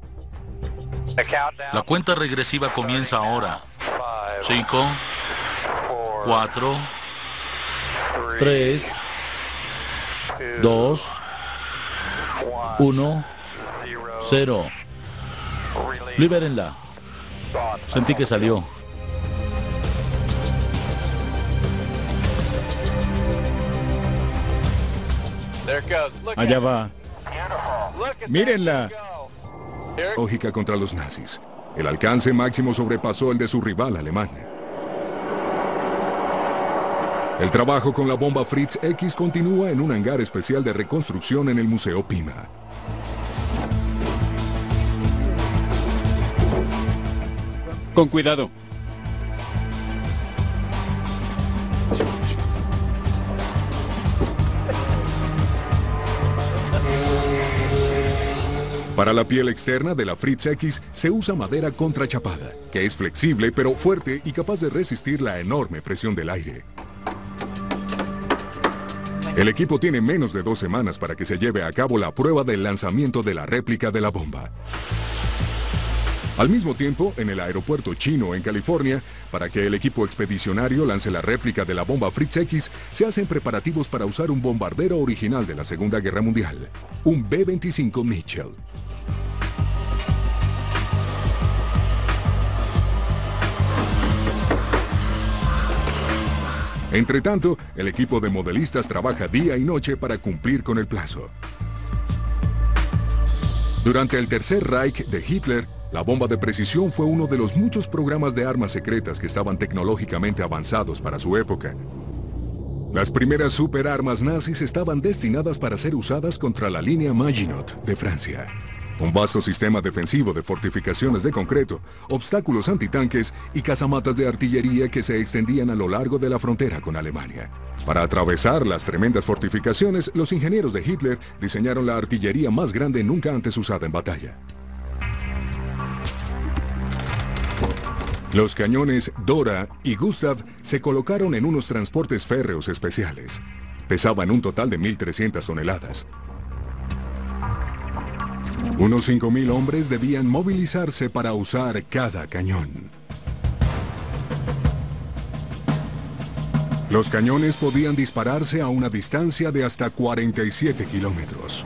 La cuenta regresiva comienza ahora. Cinco, cuatro, tres, dos, uno, cero. Libérenla. Sentí que salió. Allá va. ¡Mírenla! Lógica contra los nazis. El alcance máximo sobrepasó el de su rival alemán. El trabajo con la bomba Fritz X continúa en un hangar especial de reconstrucción en el Museo Pima. Con cuidado. Para la piel externa de la Fritz X se usa madera contrachapada, que es flexible pero fuerte y capaz de resistir la enorme presión del aire. El equipo tiene menos de dos semanas para que se lleve a cabo la prueba del lanzamiento de la réplica de la bomba. Al mismo tiempo, en el aeropuerto chino en California, para que el equipo expedicionario lance la réplica de la bomba Fritz X, se hacen preparativos para usar un bombardero original de la Segunda Guerra Mundial, un B veinticinco Mitchell. Entre tanto, el equipo de modelistas trabaja día y noche para cumplir con el plazo. Durante el Tercer Reich de Hitler, la bomba de precisión fue uno de los muchos programas de armas secretas que estaban tecnológicamente avanzados para su época. Las primeras superarmas nazis estaban destinadas para ser usadas contra la línea Maginot de Francia. Un vasto sistema defensivo de fortificaciones de concreto, obstáculos antitanques y casamatas de artillería que se extendían a lo largo de la frontera con Alemania. Para atravesar las tremendas fortificaciones, los ingenieros de Hitler diseñaron la artillería más grande nunca antes usada en batalla. Los cañones Dora y Gustav se colocaron en unos transportes férreos especiales. Pesaban un total de mil trescientas toneladas. Unos cinco mil hombres debían movilizarse para usar cada cañón. Los cañones podían dispararse a una distancia de hasta cuarenta y siete kilómetros.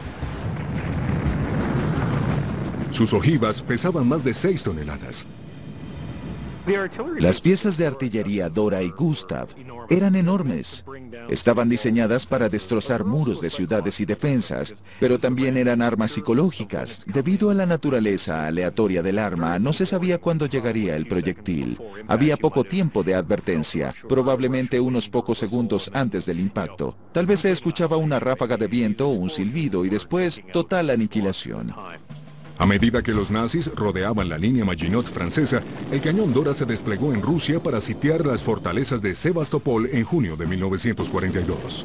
Sus ojivas pesaban más de seis toneladas. Las piezas de artillería Dora y Gustav eran enormes. Estaban diseñadas para destrozar muros de ciudades y defensas, pero también eran armas psicológicas. Debido a la naturaleza aleatoria del arma, no se sabía cuándo llegaría el proyectil. Había poco tiempo de advertencia, probablemente unos pocos segundos antes del impacto. Tal vez se escuchaba una ráfaga de viento o un silbido y después total aniquilación. A medida que los nazis rodeaban la línea Maginot francesa, el cañón Dora se desplegó en Rusia para sitiar las fortalezas de Sebastopol en junio de mil novecientos cuarenta y dos.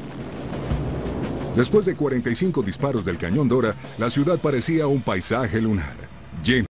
Después de cuarenta y cinco disparos del cañón Dora, la ciudad parecía un paisaje lunar, lleno